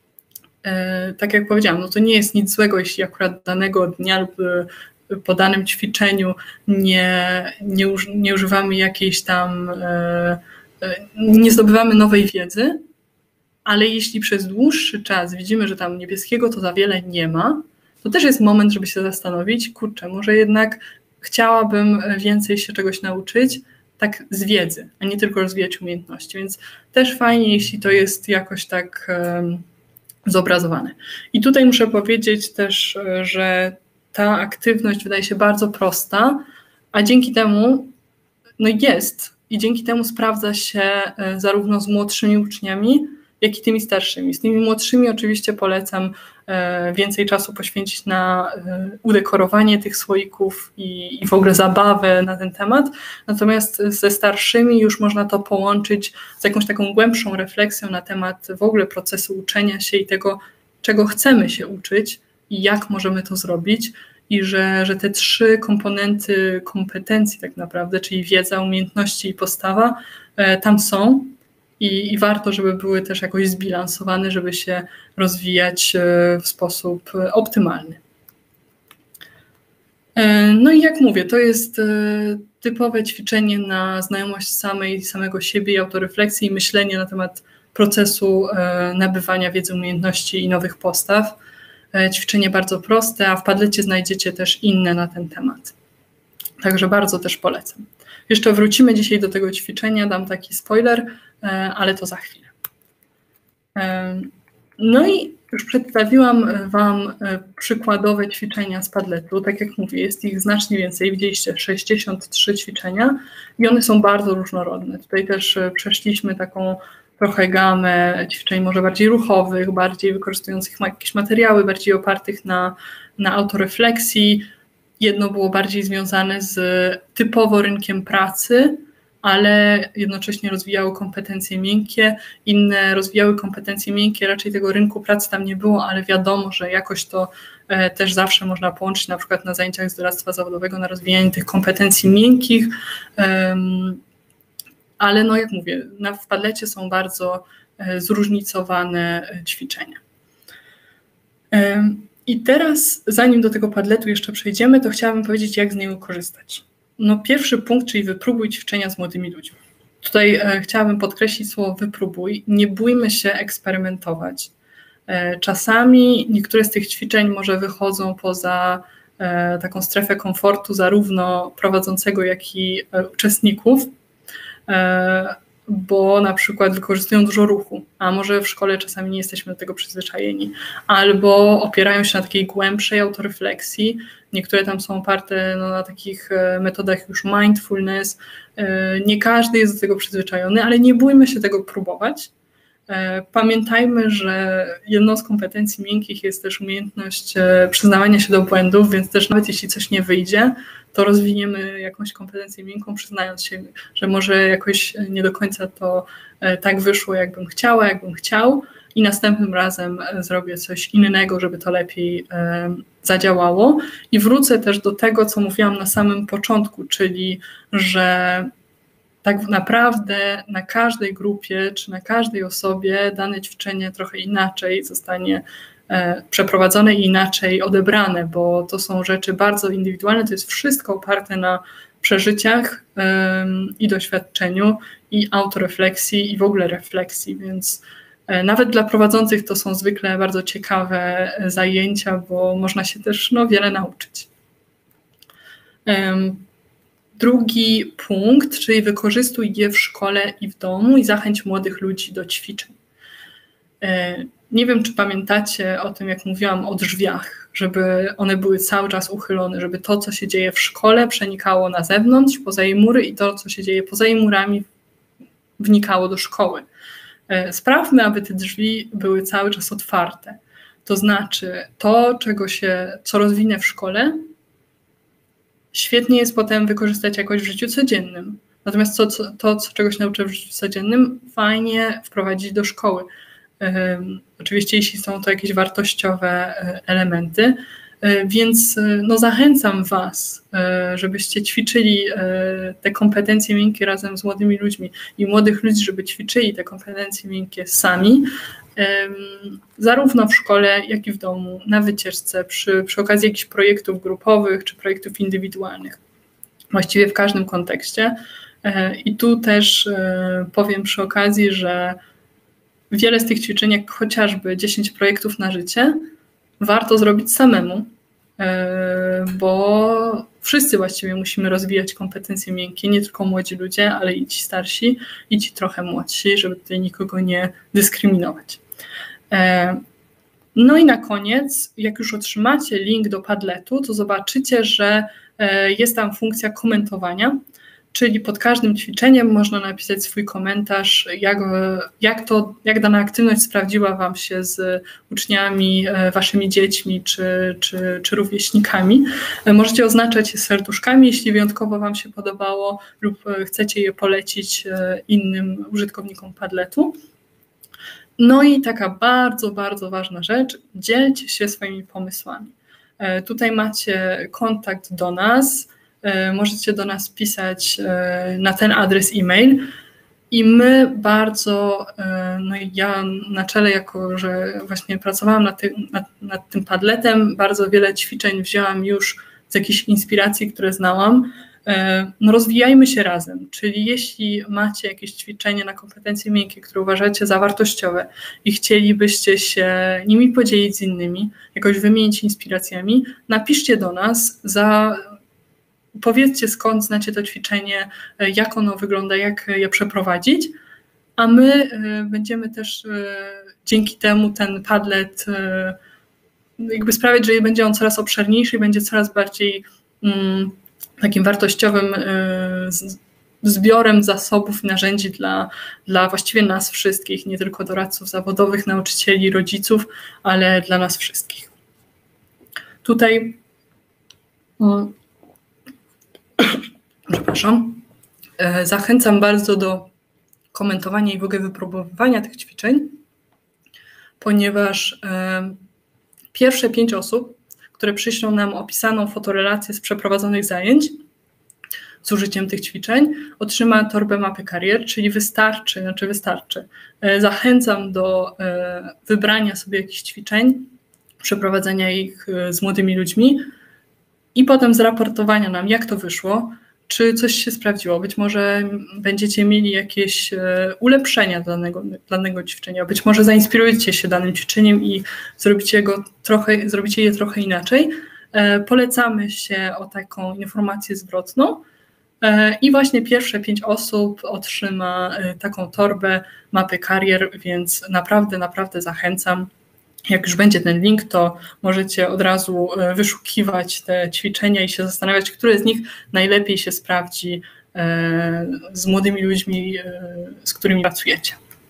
e, tak jak powiedziałam, no to nie jest nic złego, jeśli akurat danego dnia lub po danym ćwiczeniu nie, nie, uż, nie używamy jakiejś tam, e, e, nie zdobywamy nowej wiedzy, ale jeśli przez dłuższy czas widzimy, że tam niebieskiego to za wiele nie ma, to też jest moment, żeby się zastanowić, kurczę, może jednak chciałabym więcej się czegoś nauczyć, tak z wiedzy, a nie tylko rozwijać umiejętności. Więc też fajnie, jeśli to jest jakoś tak um, zobrazowane. I tutaj muszę powiedzieć też, że ta aktywność wydaje się bardzo prosta, a dzięki temu no jest i dzięki temu sprawdza się zarówno z młodszymi uczniami, jak i tymi starszymi. Z tymi młodszymi oczywiście polecam więcej czasu poświęcić na udekorowanie tych słoików i, i w ogóle zabawę na ten temat. Natomiast ze starszymi już można to połączyć z jakąś taką głębszą refleksją na temat w ogóle procesu uczenia się i tego, czego chcemy się uczyć i jak możemy to zrobić. I że, że te trzy komponenty kompetencji tak naprawdę, czyli wiedza, umiejętności i postawa, tam są. I, I warto, żeby były też jakoś zbilansowane, żeby się rozwijać w sposób optymalny. No i jak mówię, to jest typowe ćwiczenie na znajomość samej, samego siebie i autorefleksji i myślenie na temat procesu nabywania wiedzy, umiejętności i nowych postaw. Ćwiczenie bardzo proste, a w Padlecie znajdziecie też inne na ten temat. Także bardzo też polecam. Jeszcze wrócimy dzisiaj do tego ćwiczenia, dam taki spoiler, ale to za chwilę. No i już przedstawiłam Wam przykładowe ćwiczenia z Padletu. Tak jak mówię, jest ich znacznie więcej. Widzieliście sześćdziesiąt trzy ćwiczenia i one są bardzo różnorodne. Tutaj też przeszliśmy taką trochę gamę ćwiczeń może bardziej ruchowych, bardziej wykorzystujących jakieś materiały, bardziej opartych na, na autorefleksji. Jedno było bardziej związane z typowo rynkiem pracy, ale jednocześnie rozwijały kompetencje miękkie, inne rozwijały kompetencje miękkie, raczej tego rynku pracy tam nie było, ale wiadomo, że jakoś to też zawsze można połączyć, na przykład na zajęciach z doradztwa zawodowego, na rozwijanie tych kompetencji miękkich, ale no jak mówię, na, w Padlecie są bardzo zróżnicowane ćwiczenia. I teraz, zanim do tego Padletu jeszcze przejdziemy, to chciałabym powiedzieć, jak z niego korzystać. No pierwszy punkt, czyli wypróbuj ćwiczenia z młodymi ludźmi. Tutaj e, chciałabym podkreślić słowo wypróbuj. Nie bójmy się eksperymentować. E, czasami niektóre z tych ćwiczeń może wychodzą poza e, taką strefę komfortu zarówno prowadzącego, jak i e, uczestników, e, bo na przykład wykorzystują dużo ruchu, a może w szkole czasami nie jesteśmy do tego przyzwyczajeni, albo opierają się na takiej głębszej autorefleksji. Niektóre tam są oparte no, na takich metodach już mindfulness. Nie każdy jest do tego przyzwyczajony, ale nie bójmy się tego próbować. Pamiętajmy, że jedną z kompetencji miękkich jest też umiejętność przyznawania się do błędów, więc też nawet jeśli coś nie wyjdzie, to rozwiniemy jakąś kompetencję miękką, przyznając się, że może jakoś nie do końca to tak wyszło, jakbym chciała, jakbym chciał i następnym razem zrobię coś innego, żeby to lepiej zadziałało. I wrócę też do tego, co mówiłam na samym początku, czyli że tak naprawdę na każdej grupie czy na każdej osobie dane ćwiczenie trochę inaczej zostanie e, przeprowadzone i inaczej odebrane, bo to są rzeczy bardzo indywidualne, to jest wszystko oparte na przeżyciach e, i doświadczeniu i autorefleksji i w ogóle refleksji, więc e, nawet dla prowadzących to są zwykle bardzo ciekawe zajęcia, bo można się też no, wiele nauczyć. E, Drugi punkt, czyli wykorzystuj je w szkole i w domu i zachęć młodych ludzi do ćwiczeń. Nie wiem, czy pamiętacie o tym, jak mówiłam o drzwiach, żeby one były cały czas uchylone, żeby to, co się dzieje w szkole, przenikało na zewnątrz, poza jej mury i to, co się dzieje poza jej murami, wnikało do szkoły. Sprawmy, aby te drzwi były cały czas otwarte. To znaczy to, czego się, co rozwinę w szkole, świetnie jest potem wykorzystać jakoś w życiu codziennym. Natomiast to, co, to, co czegoś nauczę w życiu codziennym, fajnie wprowadzić do szkoły. Um, oczywiście jeśli są to jakieś wartościowe elementy, um, więc no, zachęcam Was, um, żebyście ćwiczyli um, te kompetencje miękkie razem z młodymi ludźmi i młodych ludzi, żeby ćwiczyli te kompetencje miękkie sami, Um, zarówno w szkole, jak i w domu, na wycieczce, przy, przy okazji jakichś projektów grupowych czy projektów indywidualnych. Właściwie w każdym kontekście. E, I tu też e, powiem przy okazji, że wiele z tych ćwiczeń, jak chociażby dziesięć projektów na życie, warto zrobić samemu, e, bo wszyscy właściwie musimy rozwijać kompetencje miękkie, nie tylko młodzi ludzie, ale i ci starsi, i ci trochę młodsi, żeby tutaj nikogo nie dyskryminować. No i na koniec, jak już otrzymacie link do Padletu, to zobaczycie, że jest tam funkcja komentowania, czyli pod każdym ćwiczeniem można napisać swój komentarz, jak, jak, to, jak dana aktywność sprawdziła Wam się z uczniami, Waszymi dziećmi czy, czy, czy rówieśnikami. Możecie oznaczać je serduszkami, jeśli wyjątkowo Wam się podobało lub chcecie je polecić innym użytkownikom Padletu. No i taka bardzo, bardzo ważna rzecz, dzielcie się swoimi pomysłami. Tutaj macie kontakt do nas, możecie do nas pisać na ten adres e-mail i my bardzo, no i ja na czele, jako że właśnie pracowałam nad tym, nad, nad tym Padletem, bardzo wiele ćwiczeń wzięłam już z jakichś inspiracji, które znałam. No rozwijajmy się razem, czyli jeśli macie jakieś ćwiczenie na kompetencje miękkie, które uważacie za wartościowe i chcielibyście się nimi podzielić z innymi, jakoś wymienić inspiracjami, napiszcie do nas, za, powiedzcie skąd znacie to ćwiczenie, jak ono wygląda, jak je przeprowadzić, a my będziemy też dzięki temu ten Padlet jakby sprawiać, że będzie on coraz obszerniejszy i będzie coraz bardziej mm, takim wartościowym zbiorem zasobów i narzędzi dla, dla właściwie nas wszystkich, nie tylko doradców zawodowych, nauczycieli, rodziców, ale dla nas wszystkich. Tutaj Przepraszam. Zachęcam bardzo do komentowania i w ogóle wypróbowywania tych ćwiczeń, ponieważ pierwsze pięć osób, które przyślą nam opisaną fotorelację z przeprowadzonych zajęć z użyciem tych ćwiczeń, otrzyma torbę mapy karier, czyli wystarczy, znaczy wystarczy. Zachęcam do wybrania sobie jakichś ćwiczeń, przeprowadzenia ich z młodymi ludźmi i potem zraportowania nam, jak to wyszło, czy coś się sprawdziło. Być może będziecie mieli jakieś ulepszenia danego, danego ćwiczenia, być może zainspirujecie się danym ćwiczeniem i zrobicie, go trochę, zrobicie je trochę inaczej. Polecamy się o taką informację zwrotną i właśnie pierwsze pięć osób otrzyma taką torbę mapy karier, więc naprawdę, naprawdę zachęcam. Jak już będzie ten link, to możecie od razu wyszukiwać te ćwiczenia i się zastanawiać, które z nich najlepiej się sprawdzi z młodymi ludźmi, z którymi pracujecie.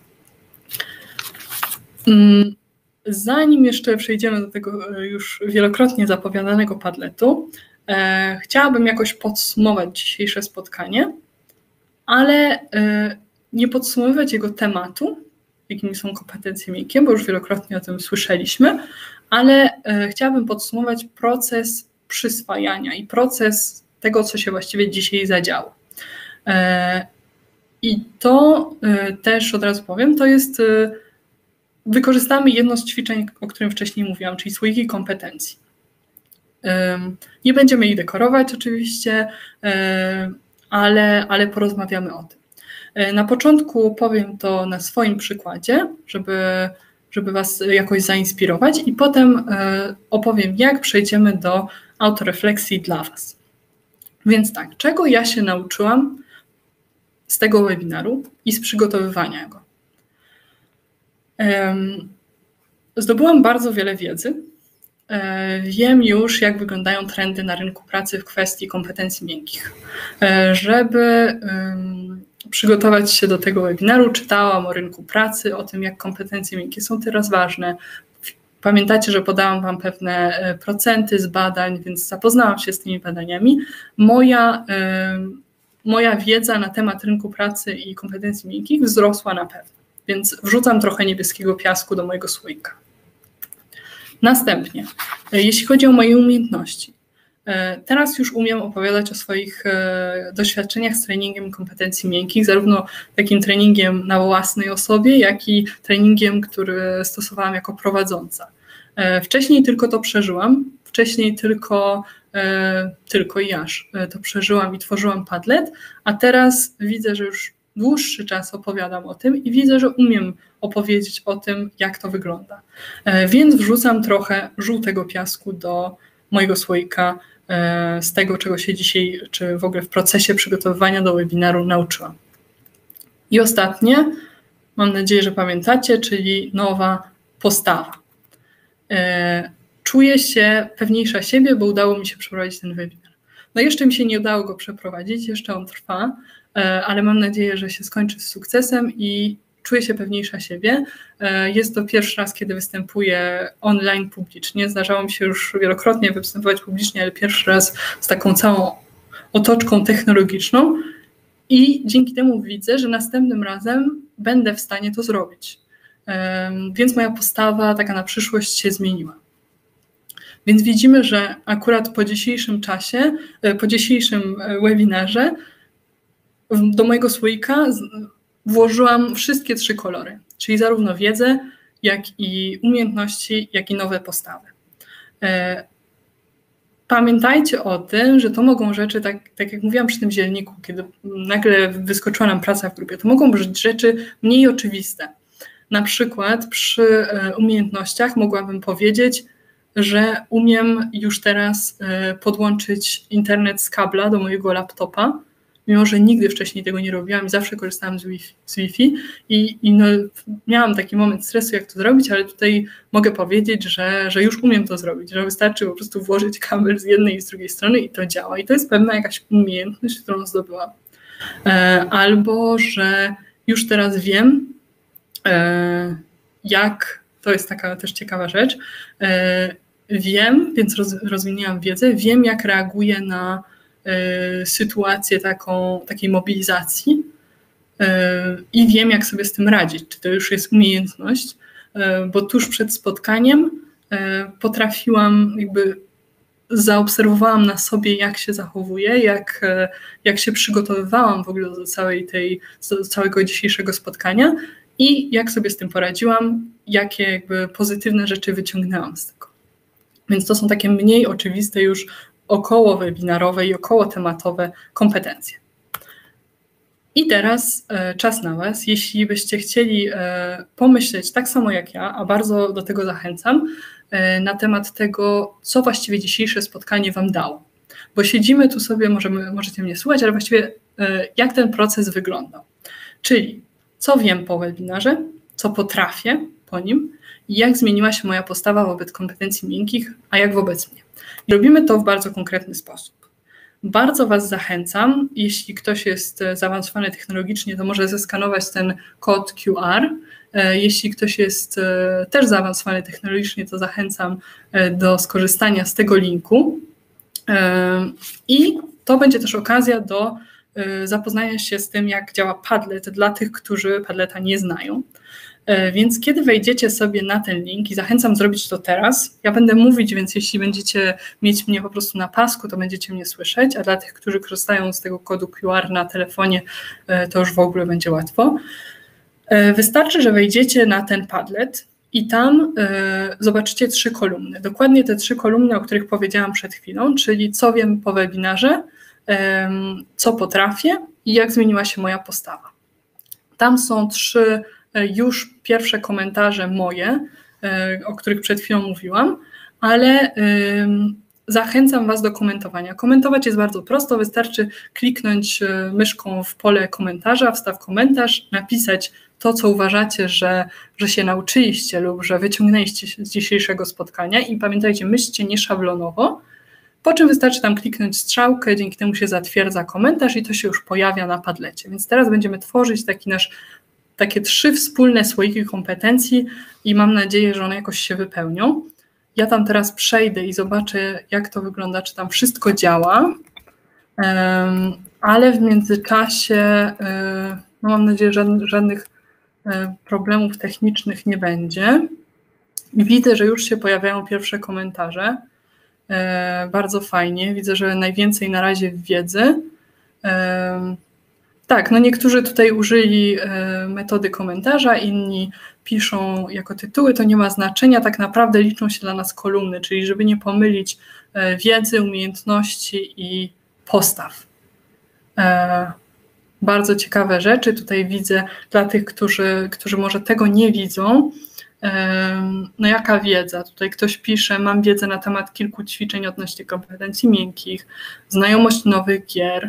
Zanim jeszcze przejdziemy do tego już wielokrotnie zapowiadanego Padletu, chciałabym jakoś podsumować dzisiejsze spotkanie, ale nie podsumowywać jego tematu, jakimi są kompetencje miękkie, bo już wielokrotnie o tym słyszeliśmy, ale e, chciałabym podsumować proces przyswajania i proces tego, co się właściwie dzisiaj zadziało. E, I to e, też od razu powiem, to jest, e, wykorzystamy jedno z ćwiczeń, o którym wcześniej mówiłam, czyli słoiki kompetencji. E, nie będziemy ich dekorować oczywiście, e, ale, ale porozmawiamy o tym. Na początku powiem to na swoim przykładzie, żeby, żeby Was jakoś zainspirować i potem opowiem, jak przejdziemy do autorefleksji dla Was. Więc tak, czego ja się nauczyłam z tego webinaru i z przygotowywania go? Zdobyłam bardzo wiele wiedzy. Wiem już, jak wyglądają trendy na rynku pracy w kwestii kompetencji miękkich. Żeby przygotować się do tego webinaru, czytałam o rynku pracy, o tym, jak kompetencje miękkie są teraz ważne. Pamiętacie, że podałam Wam pewne procenty z badań, więc zapoznałam się z tymi badaniami. Moja, moja wiedza na temat rynku pracy i kompetencji miękkich wzrosła na pewno, więc wrzucam trochę niebieskiego piasku do mojego słoika. Następnie, jeśli chodzi o moje umiejętności, teraz już umiem opowiadać o swoich doświadczeniach z treningiem kompetencji miękkich, zarówno takim treningiem na własnej osobie, jak i treningiem, który stosowałam jako prowadząca. Wcześniej tylko to przeżyłam, wcześniej tylko, tylko i aż to przeżyłam i tworzyłam Padlet, a teraz widzę, że już dłuższy czas opowiadam o tym i widzę, że umiem opowiedzieć o tym, jak to wygląda. Więc wrzucam trochę żółtego piasku do mojego słoika z tego, czego się dzisiaj, czy w ogóle w procesie przygotowywania do webinaru nauczyłam. I ostatnie, mam nadzieję, że pamiętacie, czyli nowa postawa. Czuję się pewniejsza siebie, bo udało mi się przeprowadzić ten webinar. No jeszcze mi się nie udało go przeprowadzić, jeszcze on trwa, ale mam nadzieję, że się skończy z sukcesem i czuję się pewniejsza siebie. Jest to pierwszy raz, kiedy występuję online publicznie. Zdarzało mi się już wielokrotnie występować publicznie, ale pierwszy raz z taką całą otoczką technologiczną i dzięki temu widzę, że następnym razem będę w stanie to zrobić. Więc moja postawa taka na przyszłość się zmieniła. Więc widzimy, że akurat po dzisiejszym czasie, po dzisiejszym webinarze do mojego słoika włożyłam wszystkie trzy kolory, czyli zarówno wiedzę, jak i umiejętności, jak i nowe postawy. Pamiętajcie o tym, że to mogą rzeczy, tak, tak jak mówiłam przy tym zielniku, kiedy nagle wyskoczyła nam praca w grupie, to mogą być rzeczy mniej oczywiste. Na przykład przy umiejętnościach mogłabym powiedzieć, że umiem już teraz podłączyć internet z kabla do mojego laptopa, mimo że nigdy wcześniej tego nie robiłam i zawsze korzystałam z Wi-Fi, z Wi-Fi i, i no, miałam taki moment stresu, jak to zrobić, ale tutaj mogę powiedzieć, że, że już umiem to zrobić, że wystarczy po prostu włożyć kabel z jednej i z drugiej strony i to działa. I to jest pewna jakaś umiejętność, którą zdobyłam. E, albo, że już teraz wiem, e, jak, to jest taka też ciekawa rzecz, e, wiem, więc roz, rozwinęłam wiedzę, wiem jak reaguję na y, sytuację taką, takiej mobilizacji y, i wiem jak sobie z tym radzić, czy to już jest umiejętność, y, bo tuż przed spotkaniem y, potrafiłam jakby zaobserwowałam na sobie, jak się zachowuję, jak, jak się przygotowywałam w ogóle do całej tej, do całego dzisiejszego spotkania i jak sobie z tym poradziłam, jakie jakby pozytywne rzeczy wyciągnęłam z tego. Więc to są takie mniej oczywiste już około webinarowe i około tematowe kompetencje. I teraz e, czas na Was. Jeśli byście chcieli e, pomyśleć tak samo jak ja, a bardzo do tego zachęcam, e, na temat tego, co właściwie dzisiejsze spotkanie Wam dało. Bo siedzimy tu sobie, możemy, możecie mnie słuchać, ale właściwie e, jak ten proces wyglądał. Czyli co wiem po webinarze, co potrafię po nim i jak zmieniła się moja postawa wobec kompetencji miękkich, a jak wobec mnie. I robimy to w bardzo konkretny sposób. Bardzo Was zachęcam, jeśli ktoś jest zaawansowany technologicznie, to może zeskanować ten kod Q R. Jeśli ktoś jest też zaawansowany technologicznie, to zachęcam do skorzystania z tego linku. I to będzie też okazja do zapoznania się z tym, jak działa Padlet dla tych, którzy Padleta nie znają. Więc kiedy wejdziecie sobie na ten link i zachęcam zrobić to teraz, ja będę mówić, więc jeśli będziecie mieć mnie po prostu na pasku, to będziecie mnie słyszeć, a dla tych, którzy korzystają z tego kodu Q R na telefonie, to już w ogóle będzie łatwo. Wystarczy, że wejdziecie na ten Padlet i tam zobaczycie trzy kolumny. Dokładnie te trzy kolumny, o których powiedziałam przed chwilą, czyli co wiem po webinarze, co potrafię i jak zmieniła się moja postawa. Tam są trzy już pierwsze komentarze moje, o których przed chwilą mówiłam, ale zachęcam Was do komentowania. Komentować jest bardzo prosto, wystarczy kliknąć myszką w pole komentarza, wstaw komentarz, napisać to, co uważacie, że, że się nauczyliście lub że wyciągnęliście z dzisiejszego spotkania i pamiętajcie, myślcie nieszablonowo, po czym wystarczy tam kliknąć strzałkę, dzięki temu się zatwierdza komentarz i to się już pojawia na Padlecie. Więc teraz będziemy tworzyć taki nasz takie trzy wspólne słoiki kompetencji i mam nadzieję, że one jakoś się wypełnią. Ja tam teraz przejdę i zobaczę, jak to wygląda, czy tam wszystko działa, ale w międzyczasie no mam nadzieję, że żadnych problemów technicznych nie będzie. I widzę, że już się pojawiają pierwsze komentarze. Bardzo fajnie. Widzę, że najwięcej na razie wiedzy. Tak, no niektórzy tutaj użyli metody komentarza, inni piszą jako tytuły, to nie ma znaczenia, tak naprawdę liczą się dla nas kolumny, czyli żeby nie pomylić wiedzy, umiejętności i postaw. Bardzo ciekawe rzeczy tutaj widzę dla tych, którzy, którzy może tego nie widzą. No jaka wiedza? Tutaj ktoś pisze, mam wiedzę na temat kilku ćwiczeń odnośnie kompetencji miękkich, znajomość nowych gier,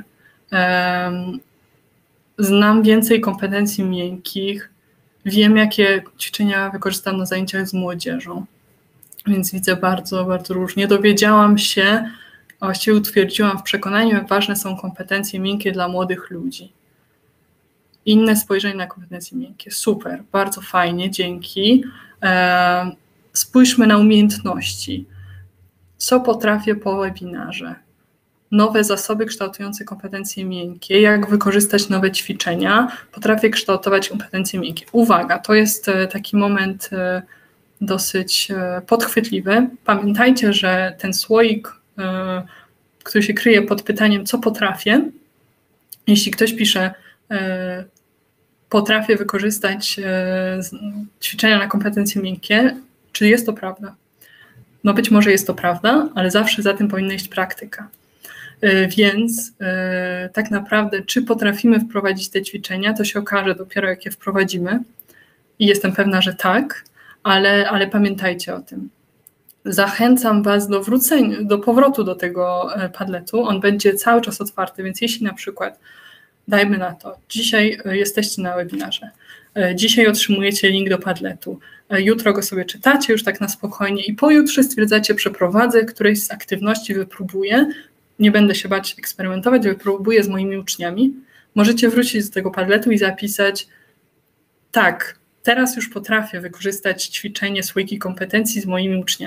znam więcej kompetencji miękkich, wiem, jakie ćwiczenia wykorzystam na zajęciach z młodzieżą, więc widzę bardzo, bardzo różnie. Dowiedziałam się, a właściwie utwierdziłam w przekonaniu, jak ważne są kompetencje miękkie dla młodych ludzi. Inne spojrzenie na kompetencje miękkie. Super, bardzo fajnie, dzięki. E, spójrzmy na umiejętności. Co potrafię po webinarze? Nowe zasoby kształtujące kompetencje miękkie, jak wykorzystać nowe ćwiczenia, potrafię kształtować kompetencje miękkie. Uwaga, to jest taki moment dosyć podchwytliwy. Pamiętajcie, że ten słoik, który się kryje pod pytaniem, co potrafię, jeśli ktoś pisze, potrafię wykorzystać ćwiczenia na kompetencje miękkie, czy jest to prawda? No być może jest to prawda, ale zawsze za tym powinna iść praktyka. Więc e, tak naprawdę, czy potrafimy wprowadzić te ćwiczenia, to się okaże dopiero, jak je wprowadzimy. I jestem pewna, że tak, ale, ale pamiętajcie o tym. Zachęcam Was do wrócenia, do powrotu do tego Padletu. On będzie cały czas otwarty, więc jeśli na przykład, dajmy na to, dzisiaj jesteście na webinarze, dzisiaj otrzymujecie link do Padletu, jutro go sobie czytacie już tak na spokojnie i pojutrze stwierdzacie, przeprowadzę którejś z aktywności, wypróbuję, nie będę się bać eksperymentować, wypróbuję z moimi uczniami, możecie wrócić do tego Padletu i zapisać, tak, teraz już potrafię wykorzystać ćwiczenie słoiki kompetencji z moimi uczniami.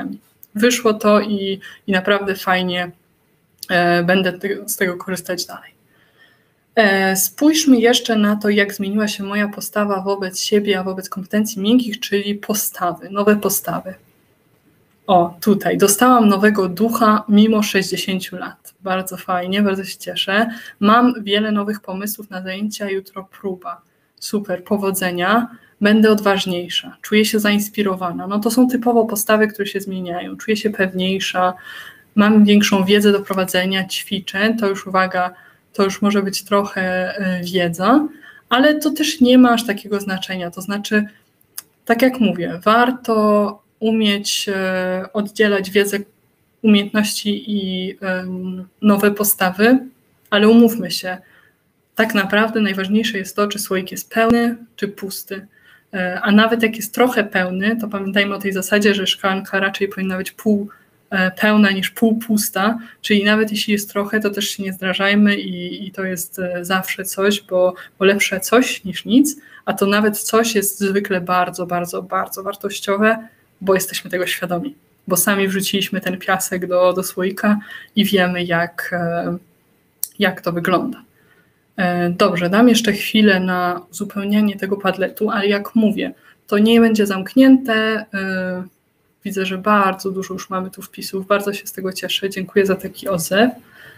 wyszło to i, i naprawdę fajnie e, będę te, z tego korzystać dalej. E, spójrzmy jeszcze na to, jak zmieniła się moja postawa wobec siebie, a wobec kompetencji miękkich, czyli postawy, nowe postawy. O, tutaj, dostałam nowego ducha mimo sześćdziesięciu lat. Bardzo fajnie, bardzo się cieszę. Mam wiele nowych pomysłów na zajęcia, jutro próba. Super, powodzenia. Będę odważniejsza, czuję się zainspirowana. No to są typowo postawy, które się zmieniają. Czuję się pewniejsza, mam większą wiedzę do prowadzenia, ćwiczę. To już uwaga, to już może być trochę wiedza, ale to też nie ma aż takiego znaczenia. To znaczy, tak jak mówię, warto umieć oddzielać wiedzę, umiejętności i nowe postawy, ale umówmy się, tak naprawdę najważniejsze jest to, czy słoik jest pełny, czy pusty. A nawet jak jest trochę pełny, to pamiętajmy o tej zasadzie, że szklanka raczej powinna być pół pełna niż pół pusta, czyli nawet jeśli jest trochę, to też się nie zdrażajmy i, i to jest zawsze coś, bo, bo lepsze coś niż nic, a to nawet coś jest zwykle bardzo, bardzo, bardzo wartościowe, bo jesteśmy tego świadomi, bo sami wrzuciliśmy ten piasek do, do słoika i wiemy, jak, jak to wygląda. Dobrze, dam jeszcze chwilę na uzupełnianie tego Padletu, ale jak mówię, to nie będzie zamknięte. Widzę, że bardzo dużo już mamy tu wpisów, bardzo się z tego cieszę, dziękuję za taki odzew.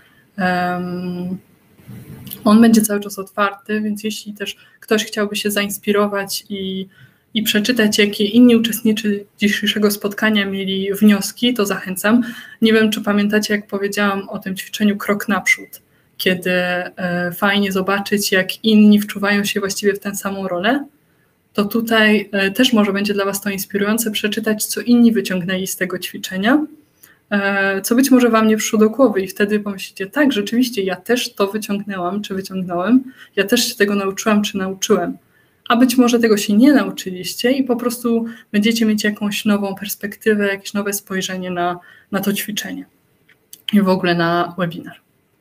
Um, on będzie cały czas otwarty, więc jeśli też ktoś chciałby się zainspirować i, i przeczytać, jakie inni uczestnicy dzisiejszego spotkania mieli wnioski, to zachęcam. Nie wiem, czy pamiętacie, jak powiedziałam o tym ćwiczeniu krok naprzód, kiedy e, fajnie zobaczyć, jak inni wczuwają się właściwie w tę samą rolę. To tutaj też może będzie dla Was to inspirujące przeczytać, co inni wyciągnęli z tego ćwiczenia, co być może Wam nie przyszło do głowy i wtedy pomyślicie, tak, rzeczywiście ja też to wyciągnęłam, czy wyciągnąłem, ja też się tego nauczyłam, czy nauczyłem, a być może tego się nie nauczyliście i po prostu będziecie mieć jakąś nową perspektywę, jakieś nowe spojrzenie na, na to ćwiczenie i w ogóle na webinar.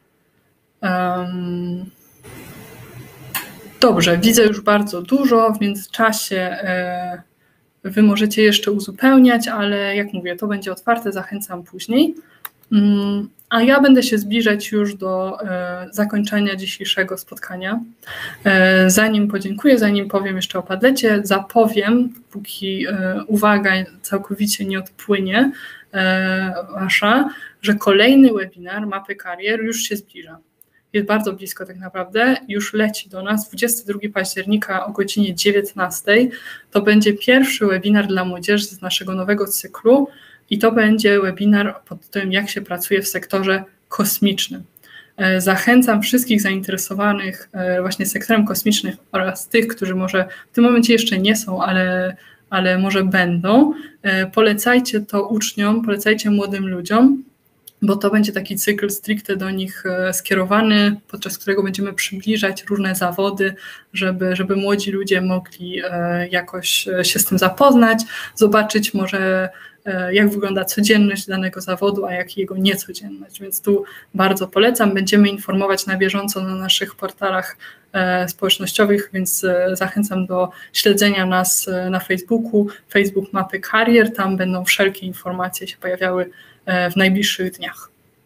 Um, Dobrze, widzę już bardzo dużo, w międzyczasie Wy możecie jeszcze uzupełniać, ale jak mówię, to będzie otwarte, zachęcam później. A ja będę się zbliżać już do zakończenia dzisiejszego spotkania. Zanim podziękuję, zanim powiem jeszcze o Padlecie, zapowiem, póki uwaga całkowicie nie odpłynie Wasza, że kolejny webinar Mapy Karier już się zbliża. Jest bardzo blisko tak naprawdę, już leci do nas dwudziestego drugiego października o godzinie dziewiętnastej. To będzie pierwszy webinar dla młodzieży z naszego nowego cyklu i to będzie webinar pod tym, jak się pracuje w sektorze kosmicznym. Zachęcam wszystkich zainteresowanych właśnie sektorem kosmicznym oraz tych, którzy może w tym momencie jeszcze nie są, ale, ale może będą. Polecajcie to uczniom, polecajcie młodym ludziom, bo to będzie taki cykl stricte do nich skierowany, podczas którego będziemy przybliżać różne zawody, żeby, żeby młodzi ludzie mogli jakoś się z tym zapoznać, zobaczyć może, jak wygląda codzienność danego zawodu, a jak jego niecodzienność. Więc tu bardzo polecam. Będziemy informować na bieżąco na naszych portalach społecznościowych, więc zachęcam do śledzenia nas na Facebooku, Facebook Mapy Karier, tam będą wszelkie informacje się pojawiały w najbliższych dniach.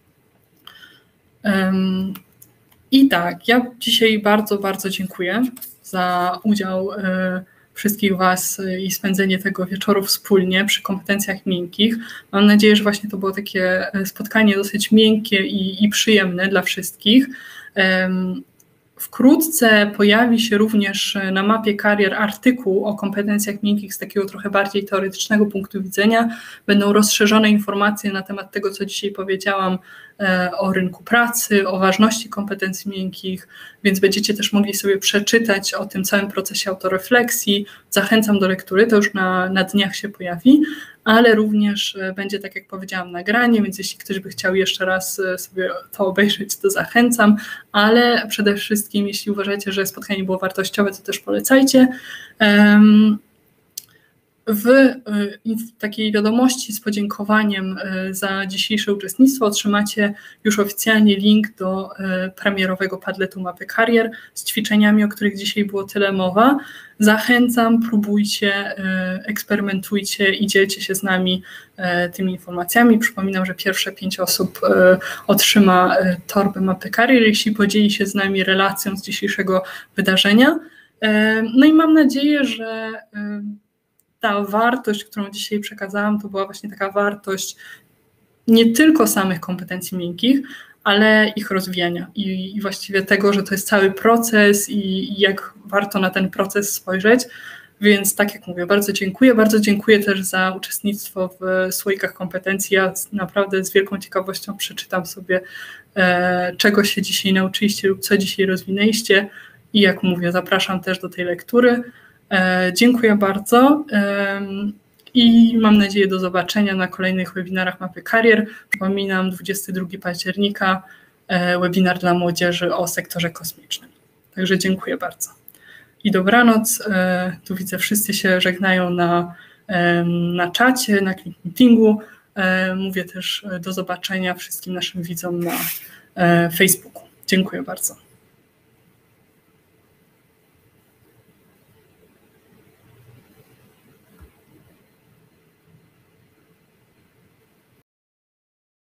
I tak, ja dzisiaj bardzo, bardzo dziękuję za udział wszystkich Was i spędzenie tego wieczoru wspólnie przy kompetencjach miękkich. Mam nadzieję, że właśnie to było takie spotkanie dosyć miękkie i, i przyjemne dla wszystkich. Wkrótce pojawi się również na Mapie Karier artykuł o kompetencjach miękkich z takiego trochę bardziej teoretycznego punktu widzenia. Będą rozszerzone informacje na temat tego, co dzisiaj powiedziałam o rynku pracy, o ważności kompetencji miękkich, więc będziecie też mogli sobie przeczytać o tym całym procesie autorefleksji. Zachęcam do lektury, to już na, na dniach się pojawi, ale również będzie, tak jak powiedziałam, nagranie, więc jeśli ktoś by chciał jeszcze raz sobie to obejrzeć, to zachęcam, ale przede wszystkim, jeśli uważacie, że spotkanie było wartościowe, to też polecajcie. Um, w, w takiej wiadomości z podziękowaniem za dzisiejsze uczestnictwo otrzymacie już oficjalnie link do premierowego Padletu Mapy Karier z ćwiczeniami, o których dzisiaj było tyle mowa. Zachęcam, próbujcie, eksperymentujcie i dzielcie się z nami tymi informacjami. Przypominam, że pierwsze pięć osób otrzyma torbę Mapy Karier, jeśli podzieli się z nami relacją z dzisiejszego wydarzenia. No i mam nadzieję, że ta wartość, którą dzisiaj przekazałam, to była właśnie taka wartość nie tylko samych kompetencji miękkich, ale ich rozwijania i, i właściwie tego, że to jest cały proces i, i jak warto na ten proces spojrzeć. Więc tak jak mówię, bardzo dziękuję. Bardzo dziękuję też za uczestnictwo w słoikach kompetencji. Ja naprawdę z wielką ciekawością przeczytam sobie, e, czego się dzisiaj nauczyliście lub co dzisiaj rozwinęliście. I jak mówię, zapraszam też do tej lektury. E, dziękuję bardzo e, i mam nadzieję do zobaczenia na kolejnych webinarach Mapy Karier. Przypominam, dwudziestego drugiego października e, webinar dla młodzieży o sektorze kosmicznym. Także dziękuję bardzo. I dobranoc. E, tu widzę, wszyscy się żegnają na, e, na czacie, na ClickMeetingu. E, mówię też do zobaczenia wszystkim naszym widzom na e, Facebooku. Dziękuję bardzo.